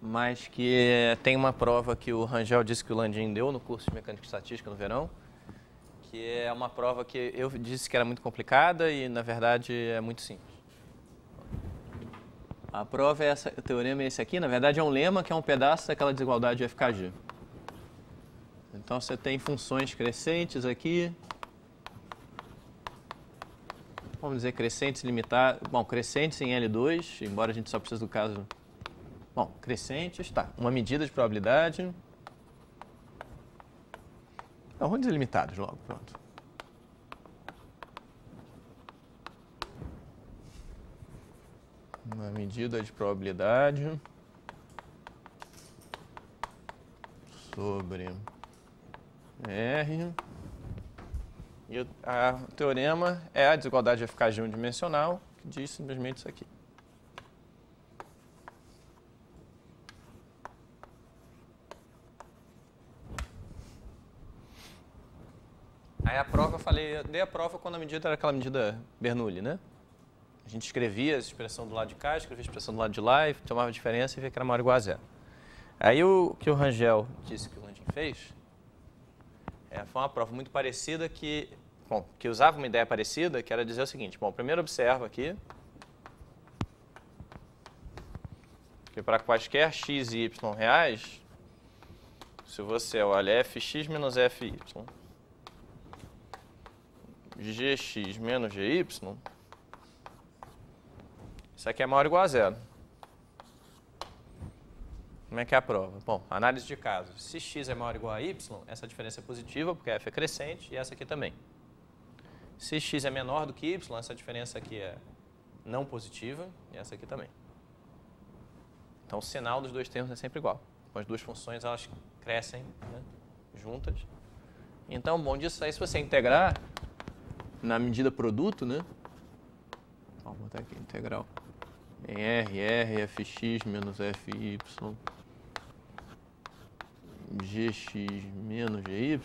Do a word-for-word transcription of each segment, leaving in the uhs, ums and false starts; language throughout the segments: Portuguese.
mas que tem uma prova que o Rangel disse que o Landim deu no curso de Mecânica e Estatística no verão, que é uma prova que eu disse que era muito complicada e, na verdade, é muito simples. A prova é essa, o teorema é esse aqui, na verdade é um lema que é um pedaço daquela desigualdade de F K G. Então você tem funções crescentes aqui, vamos dizer crescentes limitadas, bom, crescentes em L dois, embora a gente só precise do caso, bom, crescentes, tá, uma medida de probabilidade, não, vamos dizer limitados logo, pronto. Uma medida de probabilidade sobre R. E o, a, o teorema é a desigualdade de F K G unidimensional, que diz simplesmente isso aqui. Aí a prova, eu falei, eu dei a prova quando a medida era aquela medida Bernoulli, né? A gente escrevia a expressão do lado de cá, escrevia a expressão do lado de lá, e tomava a diferença e via que era maior ou igual a zero. Aí o que o Rangel disse que o Landim fez é, foi uma prova muito parecida que, bom, que usava uma ideia parecida, que era dizer o seguinte, bom, primeiro observa aqui que para quaisquer x e y reais, se você olha fx menos fy, gx menos gy, isso aqui é maior ou igual a zero. Como é que é a prova? Bom, análise de caso. Se x é maior ou igual a y, essa diferença é positiva, porque f é crescente, e essa aqui também. Se x é menor do que y, essa diferença aqui é não positiva, e essa aqui também. Então, o sinal dos dois termos é sempre igual. As duas funções, elas crescem, né, juntas. Então, bom disso aí, se você integrar na medida produto, né? Vou botar aqui, integral em R, R, fx menos fy, gx menos gy.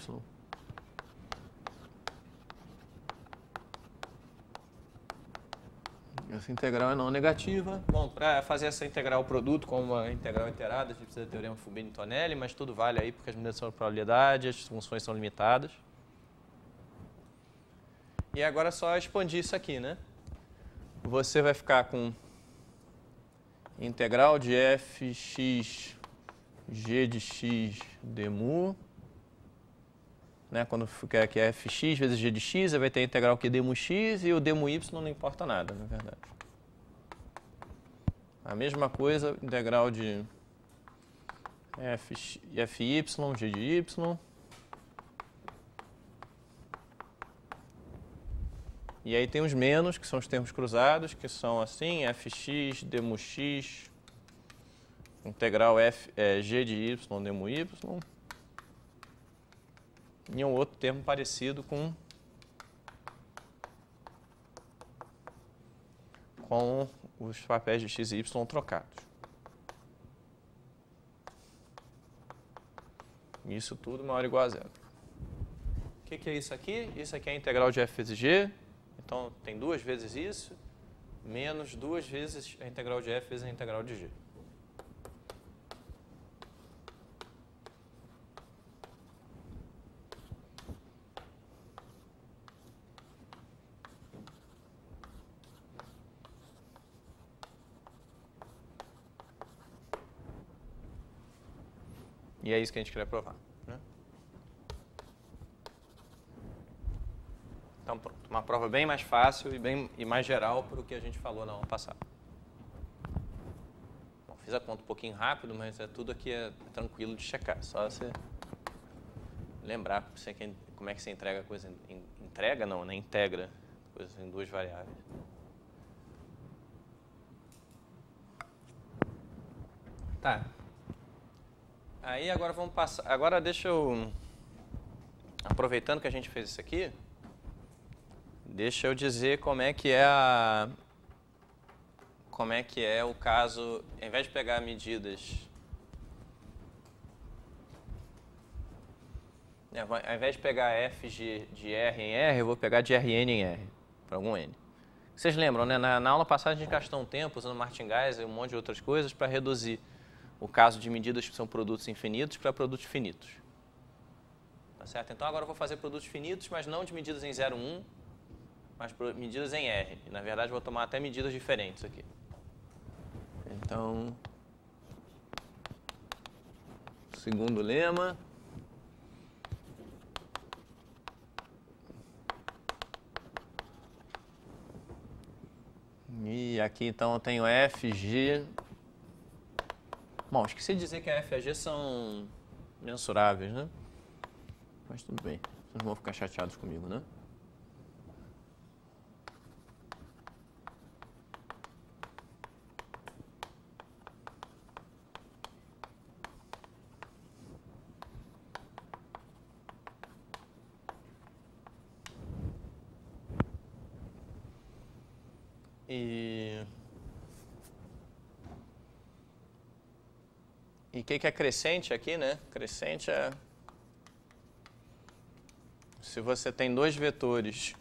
Essa integral é não negativa. Bom, para fazer essa integral produto como uma integral iterada, a gente precisa do teorema Fubini-Tonelli, mas tudo vale aí porque as medidas são de probabilidade, as funções são limitadas. E agora é só expandir isso aqui, né? Você vai ficar com integral de fx g de x d mu, né? Quando ficar aqui é fx vezes g de x, aí vai ter a integral que d mu x e o d mu y não importa nada, na verdade. A mesma coisa, integral de f, fy, g de y. E aí tem os menos, que são os termos cruzados, que são assim, fx, d mu x, integral f, é, g de y, d mu y. E um outro termo parecido com, com os papéis de x e y trocados. Isso tudo maior ou igual a zero. O que, que é isso aqui? Isso aqui é a integral de f vezes g. Então, tem duas vezes isso, menos duas vezes a integral de f vezes a integral de g. E é isso que a gente queria provar, né? Então, pronto. Uma prova bem mais fácil e, bem, e mais geral para o que a gente falou na aula passada. Bom, fiz a conta um pouquinho rápido, mas é, tudo aqui é tranquilo de checar. Só você lembrar você, como é que você entrega a coisa. Em, entrega não, né? Integra coisas em duas variáveis. Tá. Aí agora vamos passar. Agora deixa eu. Aproveitando que a gente fez isso aqui, deixa eu dizer como é que é a. Como é que é o caso. Ao invés de pegar medidas. Ao invés de pegar f de, de R em R, eu vou pegar de Rn em R, para algum N. Vocês lembram, né? Na, na aula passada a gente gastou um tempo usando martingales e um monte de outras coisas para reduzir o caso de medidas que são produtos infinitos para produtos finitos. Tá certo? Então agora eu vou fazer produtos finitos, mas não de medidas em zero, um, mas medidas em R. E, na verdade, eu vou tomar até medidas diferentes aqui. Então, segundo lema. E aqui, então, eu tenho F, G. Bom, esqueci de dizer que a F e a G são mensuráveis, né? Mas tudo bem. Vocês não vão ficar chateados comigo, né? E e o que, que é crescente aqui, né? Crescente é se você tem dois vetores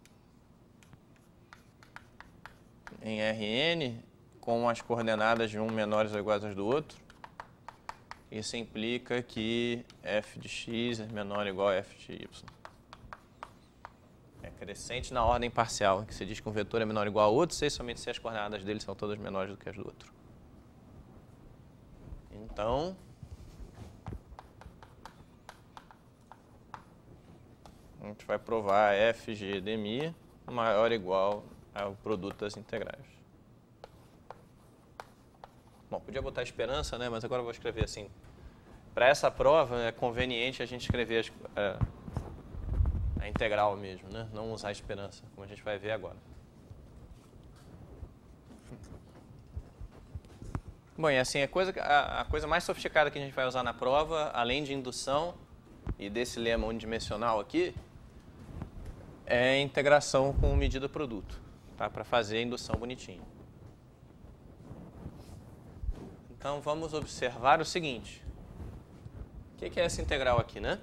em Rn com as coordenadas de um menores ou iguais às do outro, isso implica que f de x é menor ou igual a f de y. É crescente na ordem parcial, que se diz que um vetor é menor ou igual a outro, se somente se as coordenadas dele são todas menores do que as do outro. Então, a gente vai provar f g de mi maior ou igual ao produto das integrais. Bom, podia botar esperança, né? Mas agora eu vou escrever assim. Para essa prova é conveniente a gente escrever as, é, a integral mesmo, né? Não usar esperança, como a gente vai ver agora. Bom, e assim, a coisa, a, a coisa mais sofisticada que a gente vai usar na prova, além de indução e desse lema unidimensional aqui, é a integração com medida produto, tá? Para fazer a indução bonitinho. Então, vamos observar o seguinte. O que é essa integral aqui, né?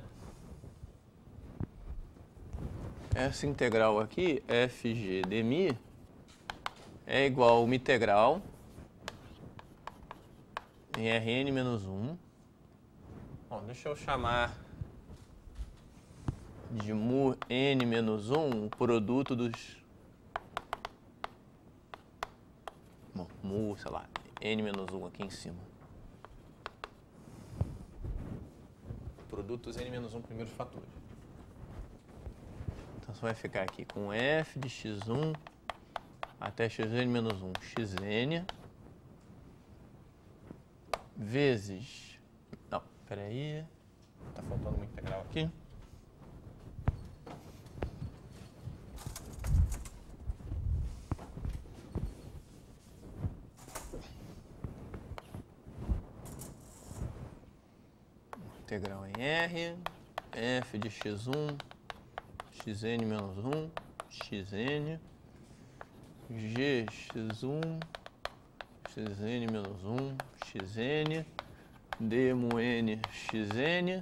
Essa integral aqui, fg de mi, é igual a uma integral em Rn menos um. Bom, deixa eu chamar de mu n menos um o produto dos... Bom, mu, sei lá, n menos um aqui em cima. Produtos n menos um primeiros fatores. Então você vai ficar aqui com f de x um até xn menos um xn vezes... Não, peraí. Tá faltando uma integral aqui. Integral em R, f de x um, xn menos um, xn, g x um, xn menos um, xn, d mu n xn,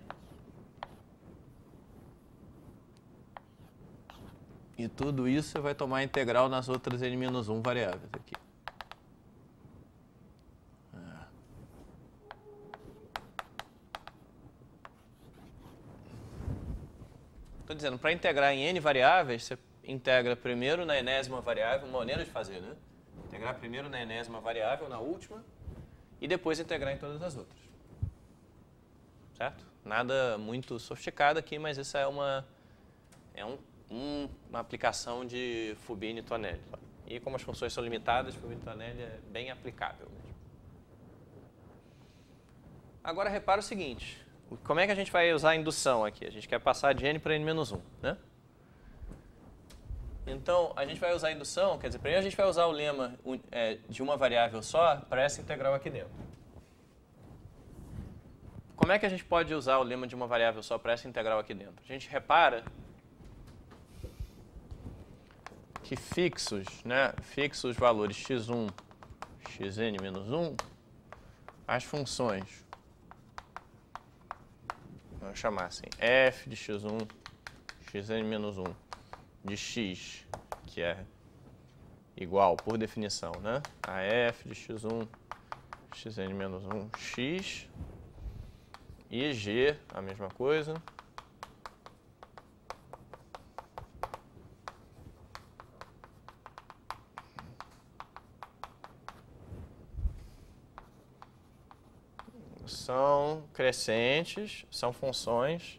e tudo isso você vai tomar integral nas outras n menos um variáveis aqui. Estou dizendo, para integrar em n variáveis, você integra primeiro na enésima variável, uma maneira de fazer, né? Integrar primeiro na enésima variável, na última, e depois integrar em todas as outras. Certo? Nada muito sofisticado aqui, mas isso é uma, é um, um, uma aplicação de Fubini e Tonelli. E como as funções são limitadas, Fubini e Tonelli é bem aplicável mesmo. Agora repara o seguinte. Como é que a gente vai usar a indução aqui? A gente quer passar de n para n menos um, né? Então, a gente vai usar a indução, quer dizer, primeiro a gente vai usar o lema é, de uma variável só para essa integral aqui dentro. Como é que a gente pode usar o lema de uma variável só para essa integral aqui dentro? A gente repara que fixos, né, fixos os valores x um, xn menos um, as funções... Vamos chamar assim, f de x um, xn menos um, de x, que é igual, por definição, né, a f de x um, xn menos um, x. E g, a mesma coisa. São crescentes, são funções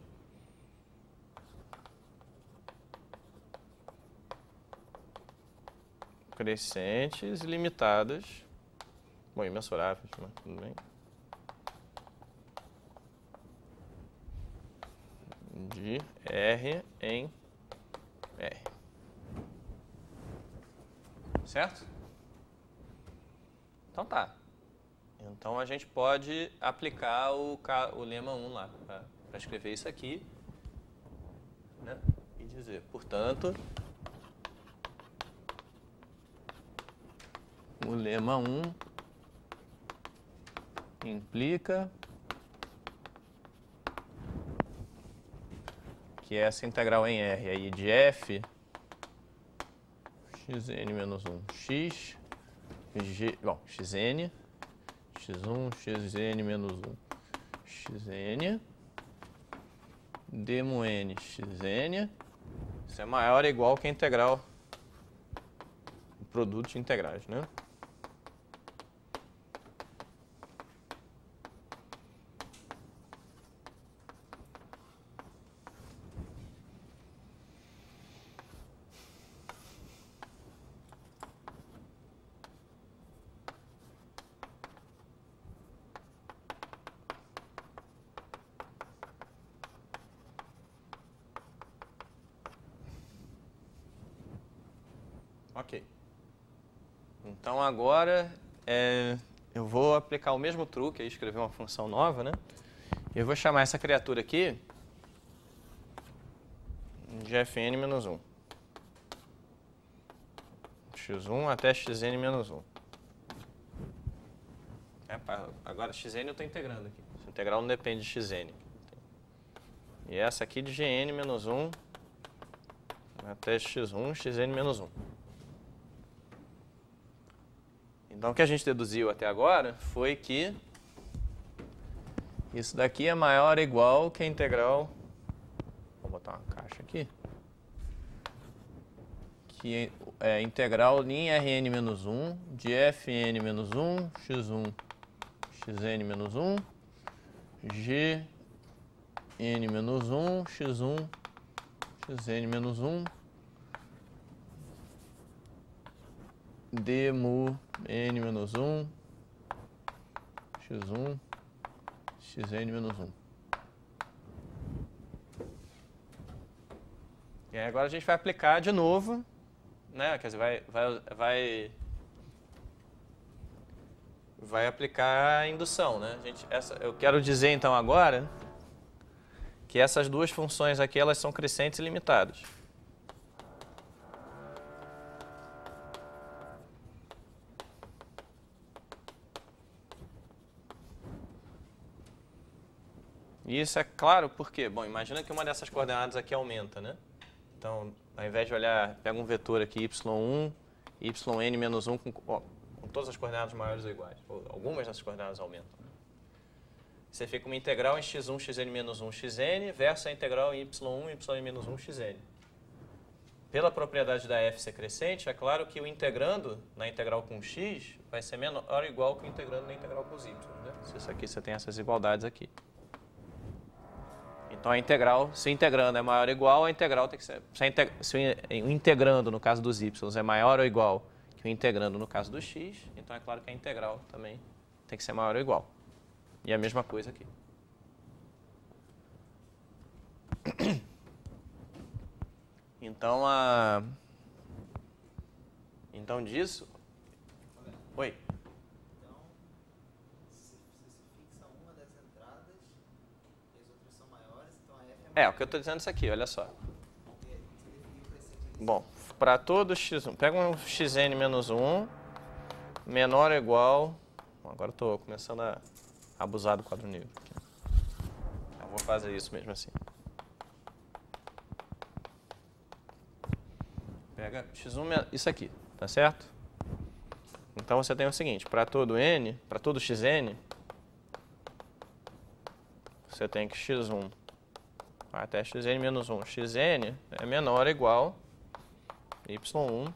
crescentes limitadas, bom, imensuráveis, mas tudo bem, de R em R. Certo? Então tá. Então a gente pode aplicar o, o lema um lá, para escrever isso aqui, né? E dizer, portanto, o lema um implica que essa integral em R aí de f xn menos um x, g, bom, xn, x um, xn menos um, xn, demo n xn, isso é maior ou igual que a integral, o produto de integrais, né? Ok. Então agora é, eu vou aplicar o mesmo truque, aí escrever uma função nova, né? Eu vou chamar essa criatura aqui de fn menos um. x um até xn menos um. É, agora xn eu estou integrando aqui. Essa integral não depende de xn. E essa aqui de gn menos um até x um, xn menos um. Então, o que a gente deduziu até agora foi que isso daqui é maior ou igual que a integral, vou botar uma caixa aqui, que é a integral em Rn menos um de fn menos um, x um, xn menos um, gn menos um, x um, xn menos um, demu n menos um, x um, xn menos um. E aí agora a gente vai aplicar de novo, né? Quer dizer, vai, vai, vai, vai aplicar a indução, né? A gente, essa, eu quero dizer então agora que essas duas funções aqui elas são crescentes e limitadas. E isso é claro porque, bom, imagina que uma dessas coordenadas aqui aumenta, né? Então, ao invés de olhar, pega um vetor aqui, y um, yn menos um, com, ó, com todas as coordenadas maiores ou iguais. Ou algumas dessas coordenadas aumentam. Você fica uma integral em x um, xn menos um, xn, versus a integral em y um, yn menos um, xn. Pela propriedade da f ser crescente, é claro que o integrando na integral com x vai ser menor ou igual que o integrando na integral com os y. Né? Se isso aqui você tem essas igualdades aqui. Então, a integral, se integrando é maior ou igual, a integral tem que ser... Se, integ, se o integrando, no caso dos y, é maior ou igual que o integrando no caso do x, então é claro que a integral também tem que ser maior ou igual. E a mesma coisa aqui. Então, a... Então, disso... Oi? É, o que eu estou dizendo é isso aqui, olha só. Bom, para todo x um, pega um xn menos um, menor ou igual... Bom, agora estou começando a abusar do quadro negro. Eu vou fazer isso mesmo assim. Pega x um, isso aqui, tá certo? Então você tem o seguinte, para todo n, para todo xn, você tem que x um até xn menos um. Xn é menor ou igual y um,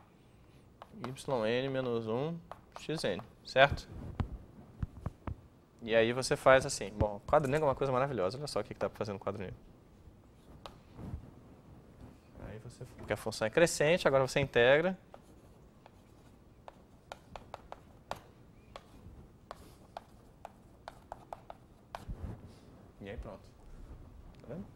yn menos um, xn, certo? E aí você faz assim. Bom, quadro negro é uma coisa maravilhosa. Olha só o que está fazendo o quadro negro. Aí você, porque a função é crescente, agora você integra. E aí pronto. Tá vendo?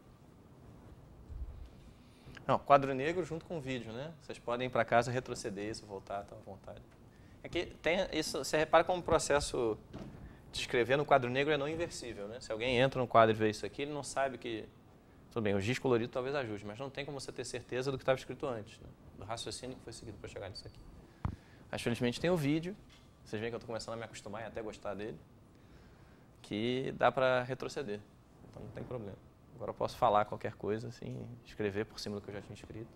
Não, quadro negro junto com o vídeo, né? Vocês podem ir para casa, retroceder isso, voltar, tá à vontade. É que tem isso, você repara como o processo de escrever no quadro negro é não inversível, né? Se alguém entra no quadro e vê isso aqui, ele não sabe que... Tudo bem, o giz colorido talvez ajude, mas não tem como você ter certeza do que estava escrito antes, né? Do raciocínio que foi seguido para chegar nisso aqui. Mas felizmente tem o vídeo, vocês veem que eu estou começando a me acostumar e até gostar dele, que dá para retroceder, então não tem problema. Agora eu posso falar qualquer coisa, assim, escrever por cima do que eu já tinha escrito.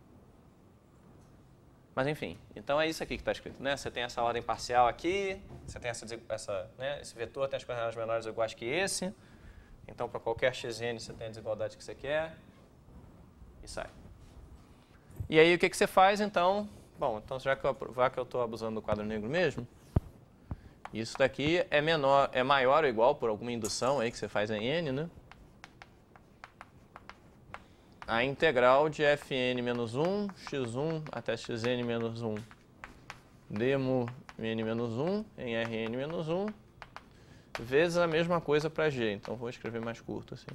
Mas enfim, então é isso aqui que está escrito, né? Você tem essa ordem parcial aqui, você tem essa, essa, né? Esse vetor tem as coordenadas menores ou iguais que esse. Então, para qualquer xn, você tem a desigualdade que você quer e sai. E aí, o que, que você faz, então? Bom, então, já que eu provar que eu estou abusando do quadro negro mesmo, isso daqui é, menor, é maior ou igual por alguma indução aí que você faz em n, né? A integral de fn menos um, x um até xn menos um, demo n menos um em Rn menos um, vezes a mesma coisa para g. Então, vou escrever mais curto assim.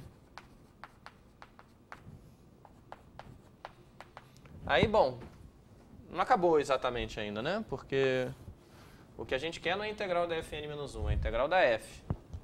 Aí, bom, não acabou exatamente ainda, né? Porque o que a gente quer não é a integral da fn menos um, é a integral da f.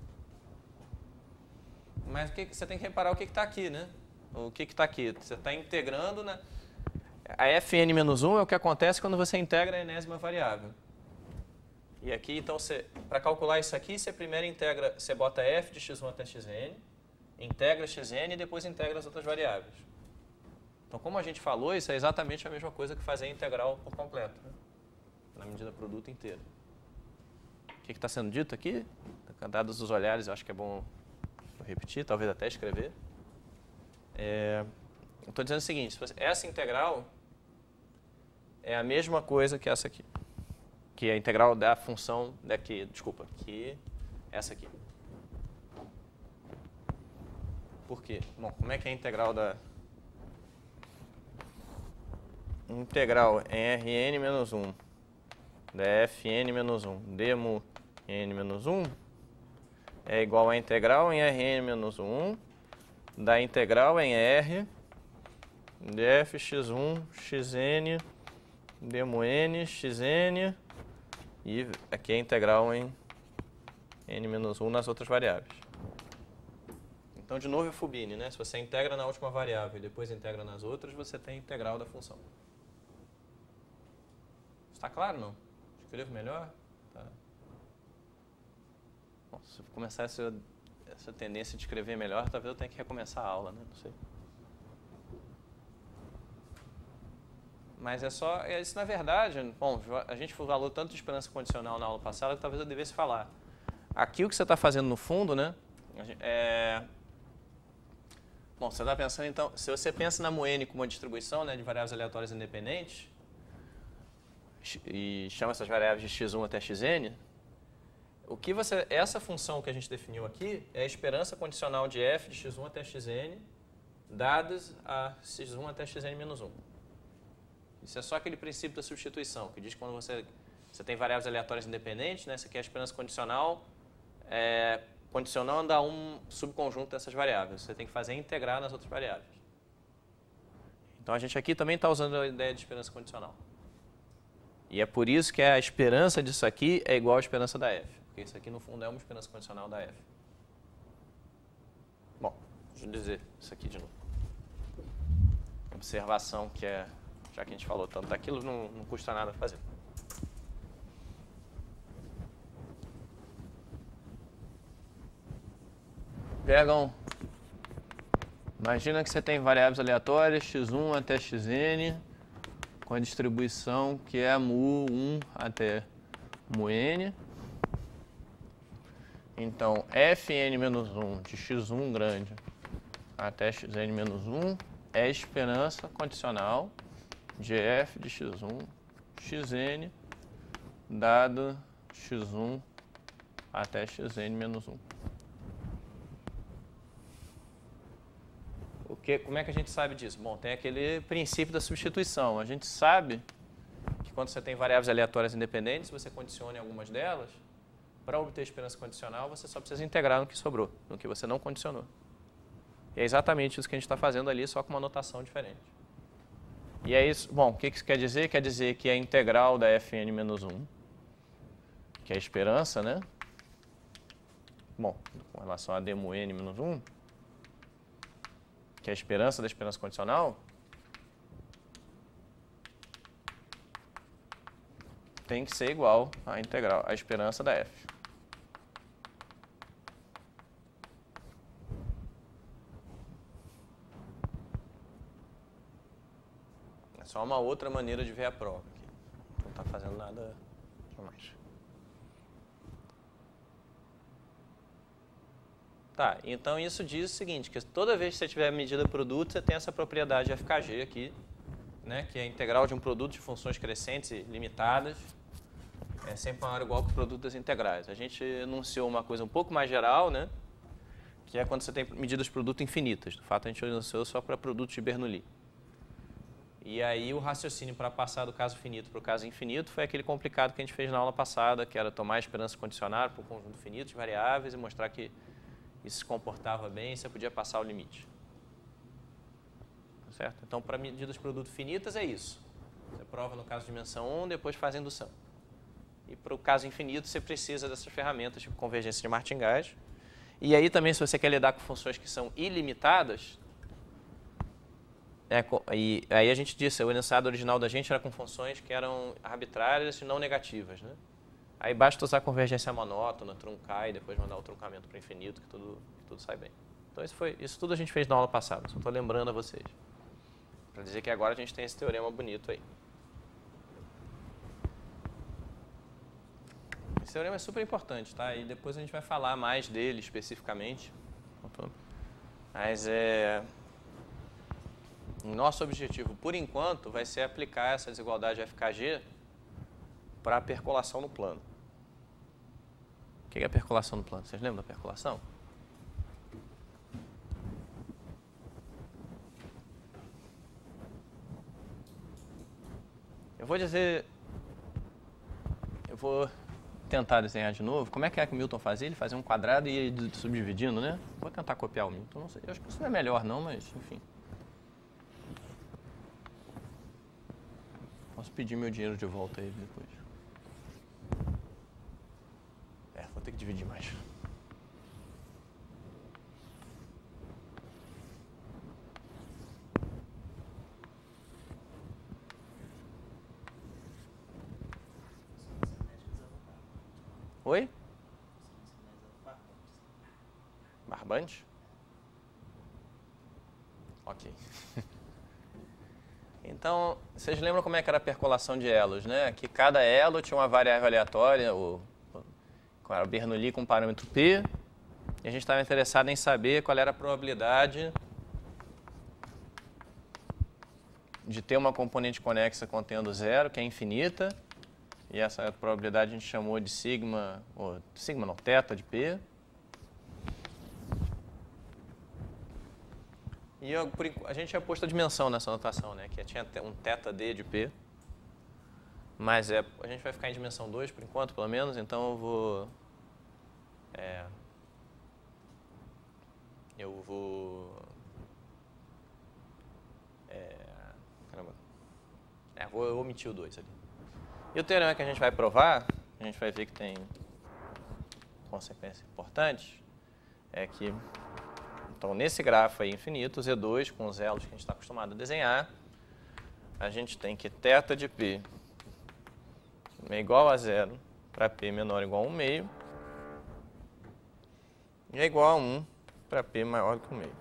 Mas o que, você tem que reparar o que está aqui, né? O que está aqui? Você está integrando, né? A fn menos um é o que acontece quando você integra a enésima variável. E aqui, então, para calcular isso aqui, você primeiro integra, você bota f de x um até xn, integra xn e depois integra as outras variáveis. Então, como a gente falou, isso é exatamente a mesma coisa que fazer a integral por completo, né? Na medida produto inteira. O que está sendo dito aqui? Dados os olhares, eu acho que é bom eu repetir, talvez até escrever. É, eu estou dizendo o seguinte, essa integral é a mesma coisa que essa aqui, que é a integral da função daqui, desculpa, que essa aqui. Por quê? Bom, como é que é a integral da... Integral em Rn menos um da fn menos um demo n menos um é igual a integral em Rn menos um da integral em R de f x um xn demo n xn e aqui é a integral em n menos um nas outras variáveis. Então, de novo, é Fubini, né? Se você integra na última variável e depois integra nas outras, você tem a integral da função. Está claro, não? Escrevo melhor? Tá. Bom, se eu começar essa, essa tendência de escrever melhor, talvez eu tenha que recomeçar a aula, né? Não sei. Mas é só... É isso, na verdade... Bom, a gente falou tanto de esperança condicional na aula passada que talvez eu devesse falar. Aqui o que você está fazendo no fundo, né? É... Bom, você está pensando, então... Se você pensa na Moene como uma distribuição, né, de variáveis aleatórias independentes e chama essas variáveis de x um até xn, o que você... Essa função que a gente definiu aqui é a esperança condicional de f de x um até xn dadas a x um até xn menos um. Isso é só aquele princípio da substituição, que diz que quando você, você tem variáveis aleatórias independentes, né, você quer a esperança condicional, é, condicionando a um subconjunto dessas variáveis. Você tem que fazer integrar nas outras variáveis. Então, a gente aqui também está usando a ideia de esperança condicional. E é por isso que a esperança disso aqui é igual à esperança da f. Porque isso aqui, no fundo, é uma esperança condicional da f. Bom, deixa eu dizer isso aqui de novo. Observação que é... Já que a gente falou tanto daquilo, não, não custa nada fazer. Pegam. Imagina que você tem variáveis aleatórias, x um até xn, com a distribuição que é mu um até mu n. Então, fn menos um de x um grande até xn menos um é a esperança condicional de f de x um, xn, dado x um até xn menos um. O que, como é que a gente sabe disso? Bom, tem aquele princípio da substituição. A gente sabe que quando você tem variáveis aleatórias independentes, você condiciona em algumas delas, para obter esperança condicional, você só precisa integrar no que sobrou, no que você não condicionou. E é exatamente isso que a gente está fazendo ali, só com uma notação diferente. E é isso. Bom, o que isso quer dizer? Quer dizer que a integral da fn menos um, que é a esperança, né? Bom, com relação a d mu n menos um, que é a esperança da esperança condicional, tem que ser igual à integral, à esperança da f. É só uma outra maneira de ver a prova aqui. Não está fazendo nada demais. Tá, então isso diz o seguinte, que toda vez que você tiver medida produto, você tem essa propriedade F K G aqui, né, que é a integral de um produto de funções crescentes e limitadas, é sempre maior ou igual que o produto das integrais. A gente enunciou uma coisa um pouco mais geral, né, que é quando você tem medidas de produto infinitas. De fato, a gente enunciou só para produtos de Bernoulli. E aí o raciocínio para passar do caso finito para o caso infinito foi aquele complicado que a gente fez na aula passada, que era tomar a esperança condicional para um conjunto finito de variáveis e mostrar que isso se comportava bem e você podia passar o limite. Certo? Então, para medidas de produto finitas é isso. Você prova no caso de dimensão um, depois faz a indução. E para o caso infinito, você precisa dessas ferramentas, tipo convergência de Martin-Gauss. E aí também, se você quer lidar com funções que são ilimitadas, é, e aí a gente disse, o enunciado original da gente era com funções que eram arbitrárias e não negativas, né? Aí basta usar convergência monótona, truncar e depois mandar o truncamento para o infinito, que tudo, que tudo sai bem. Então isso, foi, isso tudo a gente fez na aula passada, só estou lembrando a vocês. Para dizer que agora a gente tem esse teorema bonito aí. Esse teorema é super importante, tá? E depois a gente vai falar mais dele especificamente. Mas é... nosso objetivo, por enquanto, vai ser aplicar essa desigualdade F K G para a percolação no plano. O que é a percolação no plano? Vocês lembram da percolação? Eu vou dizer... Eu vou tentar desenhar de novo. Como é que é que o Milton fazia? Ele fazia um quadrado e ia subdividindo, né? Vou tentar copiar o Milton. Não sei. Eu acho que isso não é melhor não, mas enfim. Posso pedir meu dinheiro de volta a ele depois. É, vou ter que dividir mais. Oi? Barbante? Ok. Então, vocês lembram como é que era a percolação de elos, né? Que cada elo tinha uma variável aleatória, o, o Bernoulli com parâmetro P, e a gente estava interessado em saber qual era a probabilidade de ter uma componente conexa contendo zero, que é infinita, e essa probabilidade a gente chamou de sigma, ou sigma não, θ de P. E eu, por, a gente tinha posto a dimensão nessa notação, né? Que tinha um θd de P. Mas é, a gente vai ficar em dimensão dois por enquanto, pelo menos, então eu vou... É, eu vou... É, caramba. É, vou omitir o dois ali. E o teorema que a gente vai provar, a gente vai ver que tem consequências importantes, é que, então, nesse grafo aí infinito, Z dois, com os elos que a gente está acostumado a desenhar, a gente tem que θ de P é igual a zero para P menor ou igual a um meio, e é igual a um para P maior que um meio.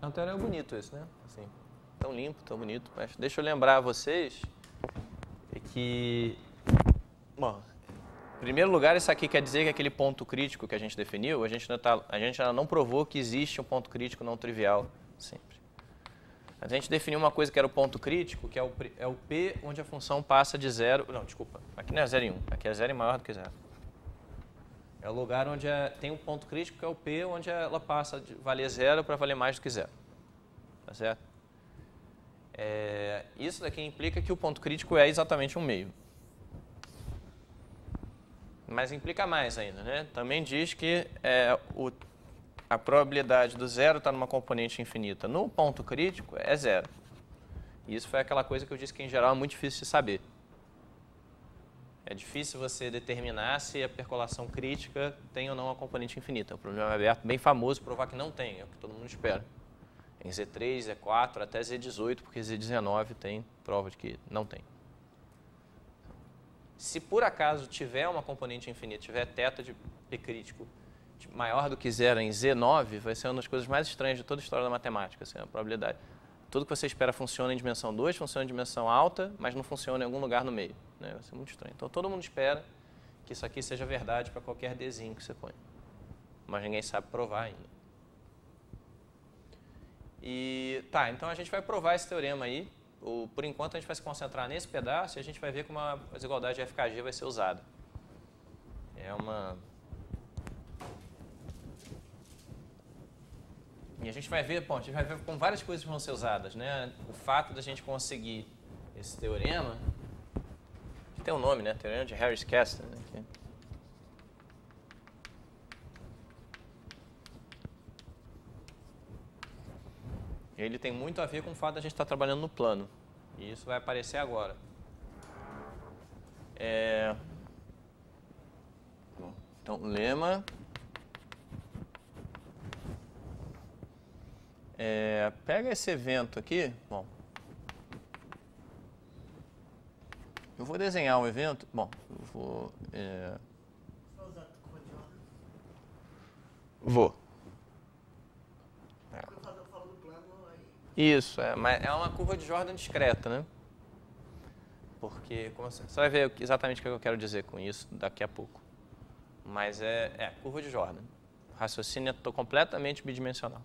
um teorema bonito esse, né? Assim, tão limpo, tão bonito. Mas deixa eu lembrar a vocês que, bom, em primeiro lugar, isso aqui quer dizer que aquele ponto crítico que a gente definiu, a gente, não tá, a gente ainda não provou que existe um ponto crítico não trivial sempre. A gente definiu uma coisa que era o ponto crítico, que é o, é o P onde a função passa de zero... Não, desculpa, aqui não é zero e um, aqui é zero e maior do que zero. É o lugar onde é, tem um ponto crítico, que é o P, onde ela passa de valer zero para valer mais do que zero. Tá certo? É, isso daqui implica que o ponto crítico é exatamente um meio. Mas implica mais ainda, né? Também diz que é, o, a probabilidade do zero estar numa componente infinita no ponto crítico é zero. E isso foi aquela coisa que eu disse que, em geral, é muito difícil de saber. É difícil você determinar se a percolação crítica tem ou não uma componente infinita. É um problema aberto bem famoso, provar que não tem, é o que todo mundo espera. Em Z três, Z quatro, até Z dezoito, porque Z dezenove tem prova de que não tem. Se por acaso tiver uma componente infinita, tiver θ de P crítico maior do que zero em Z nove, vai ser uma das coisas mais estranhas de toda a história da matemática, assim, a probabilidade. Tudo que você espera funciona em dimensão dois, funciona em dimensão alta, mas não funciona em algum lugar no meio. Né? Vai ser muito estranho. Então todo mundo espera que isso aqui seja verdade para qualquer Dzinho que você põe. Mas ninguém sabe provar ainda. E tá, então a gente vai provar esse teorema aí. O, por enquanto a gente vai se concentrar nesse pedaço e a gente vai ver como a desigualdade de F K G vai ser usada. É uma... E a gente vai ver, bom, a gente vai ver como várias coisas vão ser usadas, né? O fato da gente conseguir esse teorema, que tem um nome, né? Teorema de Harris-Kessler, né? Que... Ele tem muito a ver com o fato da gente estar trabalhando no plano. E isso vai aparecer agora. É... Bom, então, lema... É, pega esse evento aqui, bom, eu vou desenhar um evento, bom, eu vou, é, vou. É. Isso, é, mas é uma curva de Jordan discreta, né? Porque, como você, você vai ver exatamente o que eu quero dizer com isso daqui a pouco. Mas é, é curva de Jordan. O raciocínio é completamente bidimensional.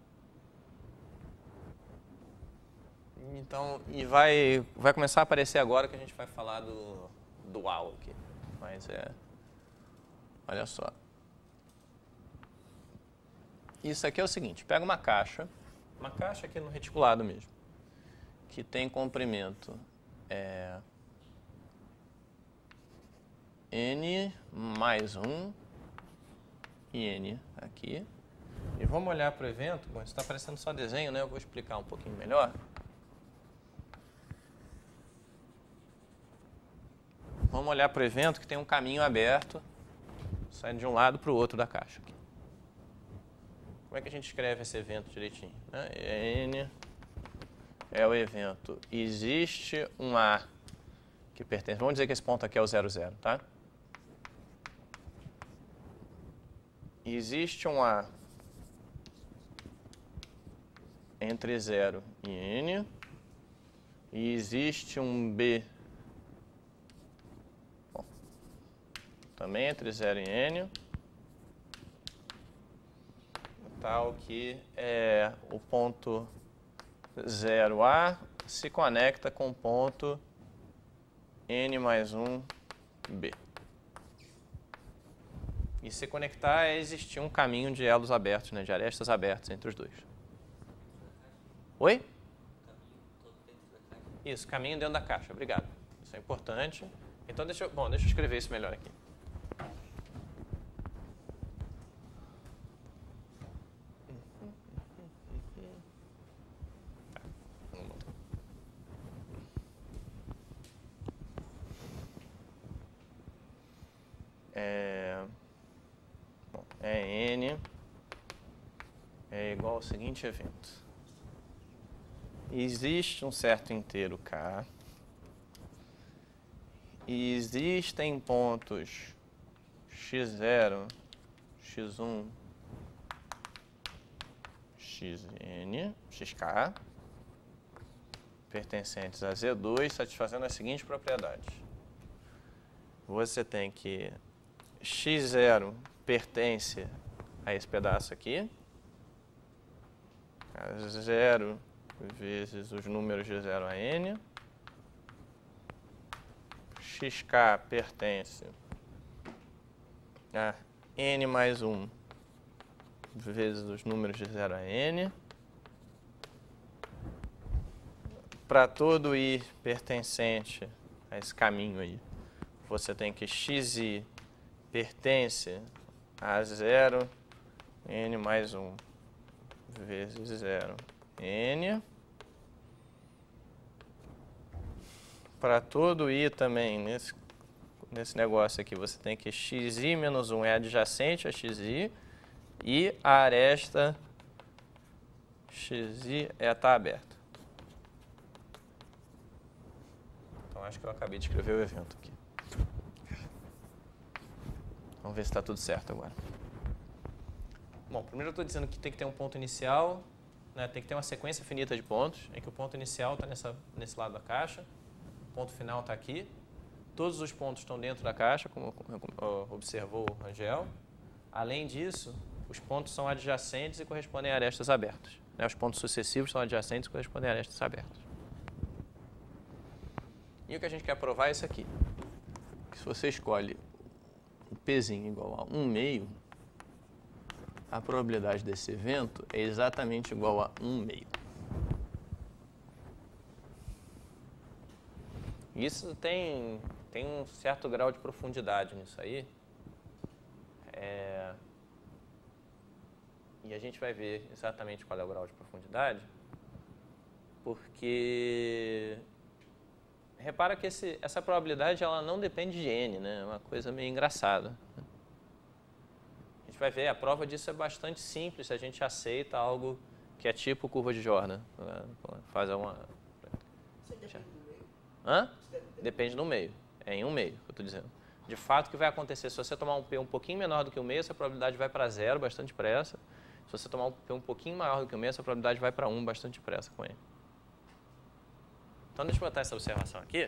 Então, e vai, vai começar a aparecer agora que a gente vai falar do dual aqui. Mas é, olha só. Isso aqui é o seguinte, pega uma caixa, uma caixa aqui no reticulado mesmo, que tem comprimento é, N mais um e N aqui. E vamos olhar para o evento, bom, isso está parecendo só desenho, né? Eu vou explicar um pouquinho melhor. Vamos olhar para o evento que tem um caminho aberto, saindo de um lado para o outro da caixa. Aqui. Como é que a gente escreve esse evento direitinho? Né? N é o evento. Existe um A que pertence... Vamos dizer que esse ponto aqui é o zero, zero, tá? Existe um A entre zero e N. E existe um B também entre zero e N, tal que é, o ponto zero A se conecta com o ponto N mais um B. E se conectar é existir um caminho de elos abertos, né, de arestas abertas entre os dois. Oi? Isso, caminho dentro da caixa, obrigado. Isso é importante. Então, deixa eu, bom, deixa eu escrever isso melhor aqui. É, bom, é N é igual ao seguinte evento. Existe um certo inteiro K e existem pontos x zero, x um, xn, xk, pertencentes a Z dois, satisfazendo as seguintes propriedades. Você tem que x zero pertence a esse pedaço aqui, a zero vezes os números de zero a n, xk pertence a n mais um vezes os números de zero a n. Para todo i pertencente a esse caminho aí, você tem que xi pertence a zero, n mais um vezes zero, n. Para todo i também, nesse, nesse negócio aqui, você tem que xi menos um é adjacente a xi e a aresta xi é está aberta. Então, acho que eu acabei de escrever o evento aqui. Vamos ver se está tudo certo agora. Bom, primeiro eu estou dizendo que tem que ter um ponto inicial, né, tem que ter uma sequência finita de pontos, em que o ponto inicial está nesse lado da caixa, o ponto final está aqui, todos os pontos estão dentro da caixa, como, como observou o Rangel. Além disso, os pontos são adjacentes e correspondem a arestas abertas. Né, os pontos sucessivos são adjacentes e correspondem a arestas abertas. E o que a gente quer provar é isso aqui. Que se você escolhe o Pzinho igual a um meio, a probabilidade desse evento é exatamente igual a um meio. Isso tem, tem um certo grau de profundidade nisso aí. É... E a gente vai ver exatamente qual é o grau de profundidade, porque repara que esse, essa probabilidade ela não depende de n, né? É uma coisa meio engraçada. A gente vai ver, a prova disso é bastante simples se a gente aceita algo que é tipo curva de Jordan. Faz uma... Você depende do meio? Hã? Depende do meio. É em um meio que eu estou dizendo. De fato, o que vai acontecer, se você tomar um P um pouquinho menor do que o meio, essa probabilidade vai para zero bastante depressa. Se você tomar um P um pouquinho maior do que o meio, essa probabilidade vai para um bastante depressa com ele. Então, deixa eu botar essa observação aqui.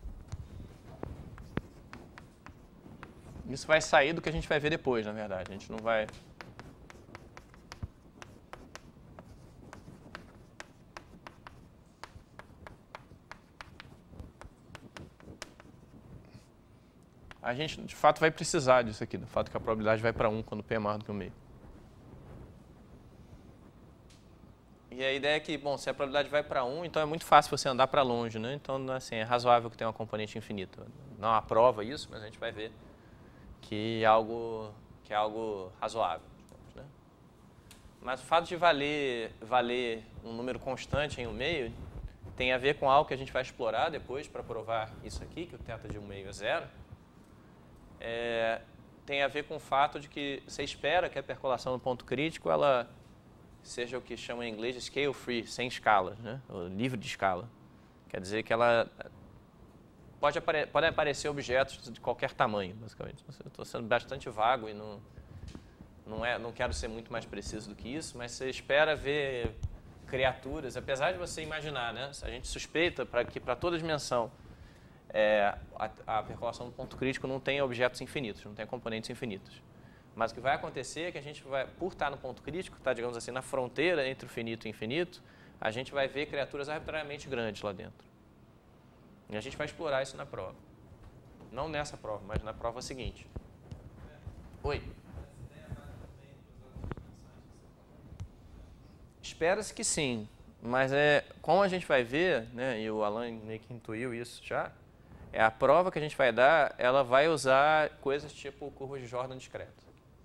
Isso vai sair do que a gente vai ver depois, na verdade. A gente não vai... A gente, de fato, vai precisar disso aqui, do fato que a probabilidade vai para um quando o P é maior do que o meio. E a ideia é que, bom, se a probabilidade vai para um, então é muito fácil você andar para longe, né? Então, assim, é razoável que tenha uma componente infinita. Não aprova isso, mas a gente vai ver que é algo, que é algo razoável. Né? Mas o fato de valer, valer um número constante em um meio tem a ver com algo que a gente vai explorar depois para provar isso aqui, que o θ de um meio é zero. É, tem a ver com o fato de que você espera que a percolação no ponto crítico ela seja o que chama em inglês de scale free, sem escalas, né? Ou livre de escala. Quer dizer que ela pode apare podem aparecer objetos de qualquer tamanho, basicamente. Eu estou sendo bastante vago e não, não, é, não quero ser muito mais preciso do que isso, mas você espera ver criaturas, apesar de você imaginar, né? A gente suspeita pra que para toda dimensão é, a, a percolação do ponto crítico não tem objetos infinitos, não tem componentes infinitos. Mas o que vai acontecer é que a gente vai, por estar no ponto crítico, tá, digamos assim, na fronteira entre o finito e o infinito, a gente vai ver criaturas arbitrariamente grandes lá dentro. E a gente vai explorar isso na prova. Não nessa prova, mas na prova seguinte. Oi? Espera-se que sim, mas é, como a gente vai ver, né, e o Alan meio que intuiu isso já, é a prova que a gente vai dar, ela vai usar coisas tipo curva de Jordan discreta.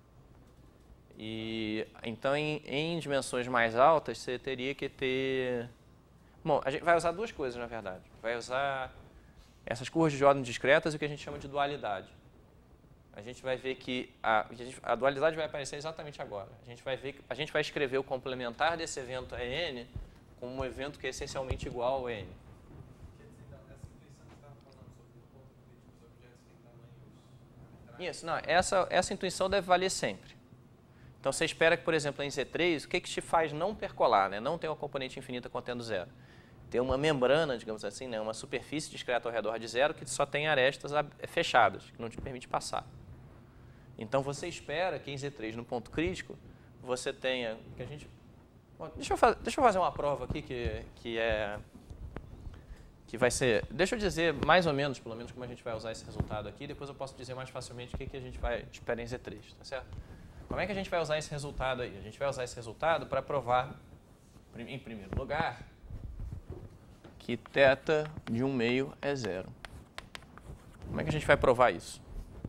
E, então, em, em dimensões mais altas, você teria que ter... Bom, a gente vai usar duas coisas, na verdade. Vai usar essas curvas de Jordan discretas e o que a gente chama de dualidade. A gente vai ver que a, a dualidade vai aparecer exatamente agora. A gente vai ver, a gente vai escrever o complementar desse evento a n como um evento que é essencialmente igual a n. Isso, não, essa, essa intuição deve valer sempre. Então, você espera que, por exemplo, em Z três, o que, que te faz não percolar, né? Não ter uma componente infinita contendo zero? Ter uma membrana, digamos assim, né? Uma superfície discreta ao redor de zero que só tem arestas fechadas, que não te permite passar. Então, você espera que em Z três, no ponto crítico, você tenha... Que a gente... Bom, deixa, eu fazer, deixa eu fazer uma prova aqui que, que é... que vai ser... Deixa eu dizer mais ou menos, pelo menos, como a gente vai usar esse resultado aqui. Depois eu posso dizer mais facilmente o que, que a gente vai esperar em Z três, tá certo? Como é que a gente vai usar esse resultado aí? A gente vai usar esse resultado para provar, em primeiro lugar, que θ de um meio é zero. Como é que a gente vai provar isso?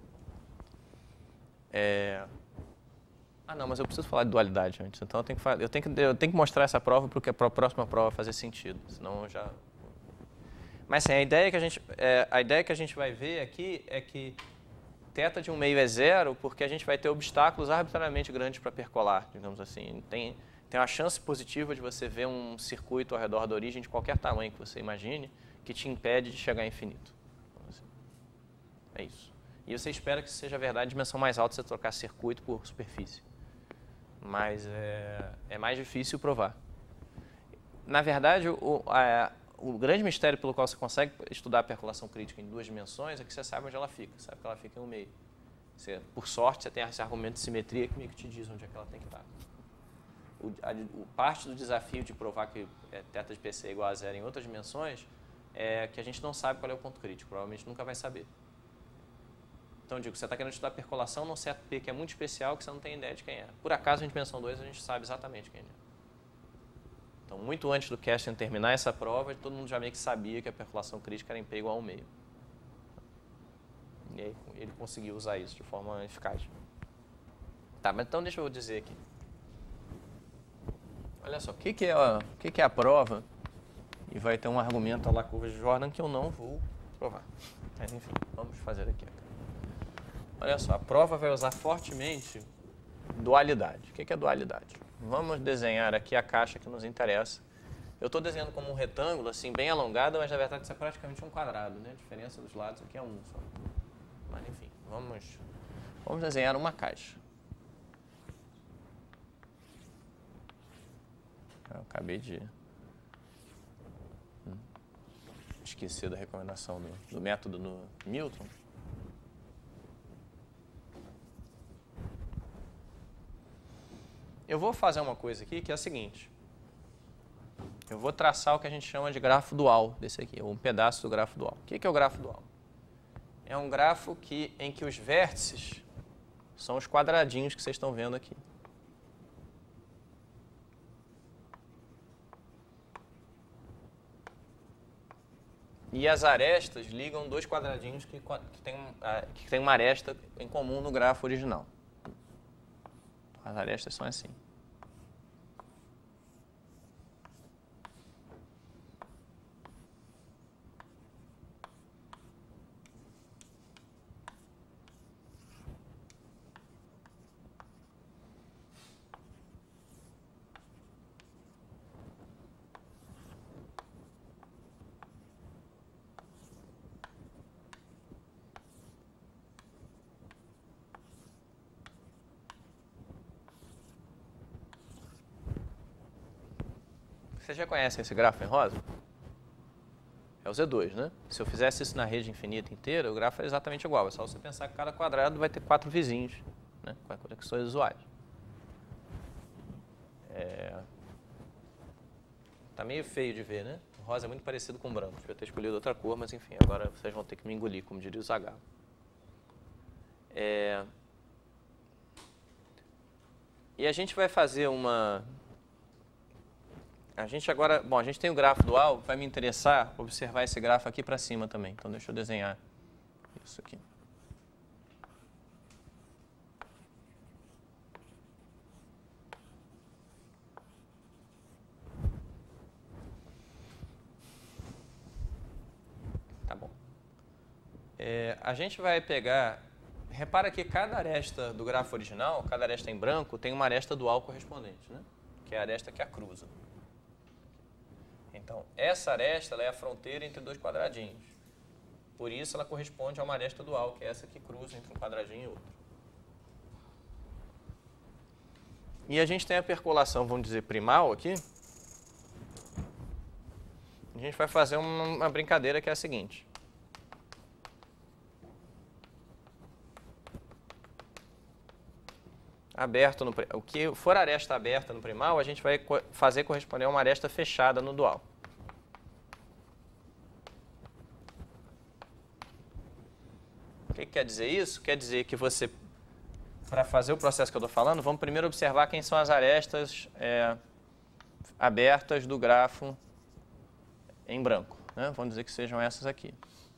É... Ah, não, mas eu preciso falar de dualidade antes. Então eu tenho que, eu tenho que, eu tenho que mostrar essa prova porque a próxima prova fazer sentido. Senão eu já... Mas sim, a ideia que a gente, é, a ideia que a gente vai ver aqui é que θ de um meio é zero porque a gente vai ter obstáculos arbitrariamente grandes para percolar, digamos assim. Tem, tem uma chance positiva de você ver um circuito ao redor da origem de qualquer tamanho que você imagine que te impede de chegar a infinito. É isso. E você espera que seja verdade a dimensão mais alta você trocar circuito por superfície. Mas é, é mais difícil provar. Na verdade, o, a, o grande mistério pelo qual você consegue estudar a percolação crítica em duas dimensões é que você sabe onde ela fica, sabe que ela fica em um meio. Você, por sorte, você tem esse argumento de simetria que meio que te diz onde é que ela tem que estar. O, a, o, parte do desafio de provar que é, θ de P C é igual a zero em outras dimensões é que a gente não sabe qual é o ponto crítico, provavelmente nunca vai saber. Então, eu digo, você está querendo estudar percolação num certo P que é muito especial que você não tem ideia de quem é. Por acaso, em dimensão dois, a gente sabe exatamente quem é. Então, muito antes do Kerstin terminar essa prova, todo mundo já meio que sabia que a percolação crítica era em P igual a um meio. E aí, ele conseguiu usar isso de forma eficaz. Tá, mas então deixa eu dizer aqui. Olha só, o que, que, é, a, o que, que é a prova? E vai ter um argumento lá, curva de Jordan, que eu não vou provar. Mas, enfim, vamos fazer aqui. Olha só, a prova vai usar fortemente dualidade. O que é dualidade? Vamos desenhar aqui a caixa que nos interessa. Eu estou desenhando como um retângulo, assim, bem alongado, mas na verdade isso é praticamente um quadrado, né? A diferença dos lados aqui é um só. Mas enfim, vamos, vamos desenhar uma caixa. Eu acabei de esquecer da recomendação do, do método no Newton. Eu vou fazer uma coisa aqui que é a seguinte. Eu vou traçar o que a gente chama de grafo dual desse aqui, ou um pedaço do grafo dual. O que é o grafo dual? É um grafo que, em que os vértices são os quadradinhos que vocês estão vendo aqui. E as arestas ligam dois quadradinhos que, que, tem, que tem uma aresta em comum no grafo original. As arestas são assim. Vocês já conhecem esse grafo em rosa? É o Z dois, né? Se eu fizesse isso na rede infinita inteira, o grafo é exatamente igual. É só você pensar que cada quadrado vai ter quatro vizinhos, né? Com conexões usuais. É... Tá meio feio de ver, né? O rosa é muito parecido com o branco. Devia ter escolhido outra cor, mas enfim, agora vocês vão ter que me engolir, como diria o Zagallo. É... E a gente vai fazer uma... A gente agora, bom, a gente tem o grafo dual, vai me interessar observar esse grafo aqui para cima também. Então, deixa eu desenhar isso aqui. Tá bom. É, a gente vai pegar, repara que cada aresta do grafo original, cada aresta em branco, tem uma aresta dual correspondente, né? Que é a aresta que a cruza. Então, essa aresta ela é a fronteira entre dois quadradinhos. Por isso, ela corresponde a uma aresta dual, que é essa que cruza entre um quadradinho e outro. E a gente tem a percolação, vamos dizer, primal aqui. A gente vai fazer uma, uma brincadeira que é a seguinte. Aberto no, o que for aresta aberta no primal, a gente vai co fazer corresponder a uma aresta fechada no dual. O que, que quer dizer isso? Quer dizer que você, para fazer o processo que eu estou falando, vamos primeiro observar quem são as arestas é, abertas do grafo em branco, né? Vamos dizer que sejam essas aqui.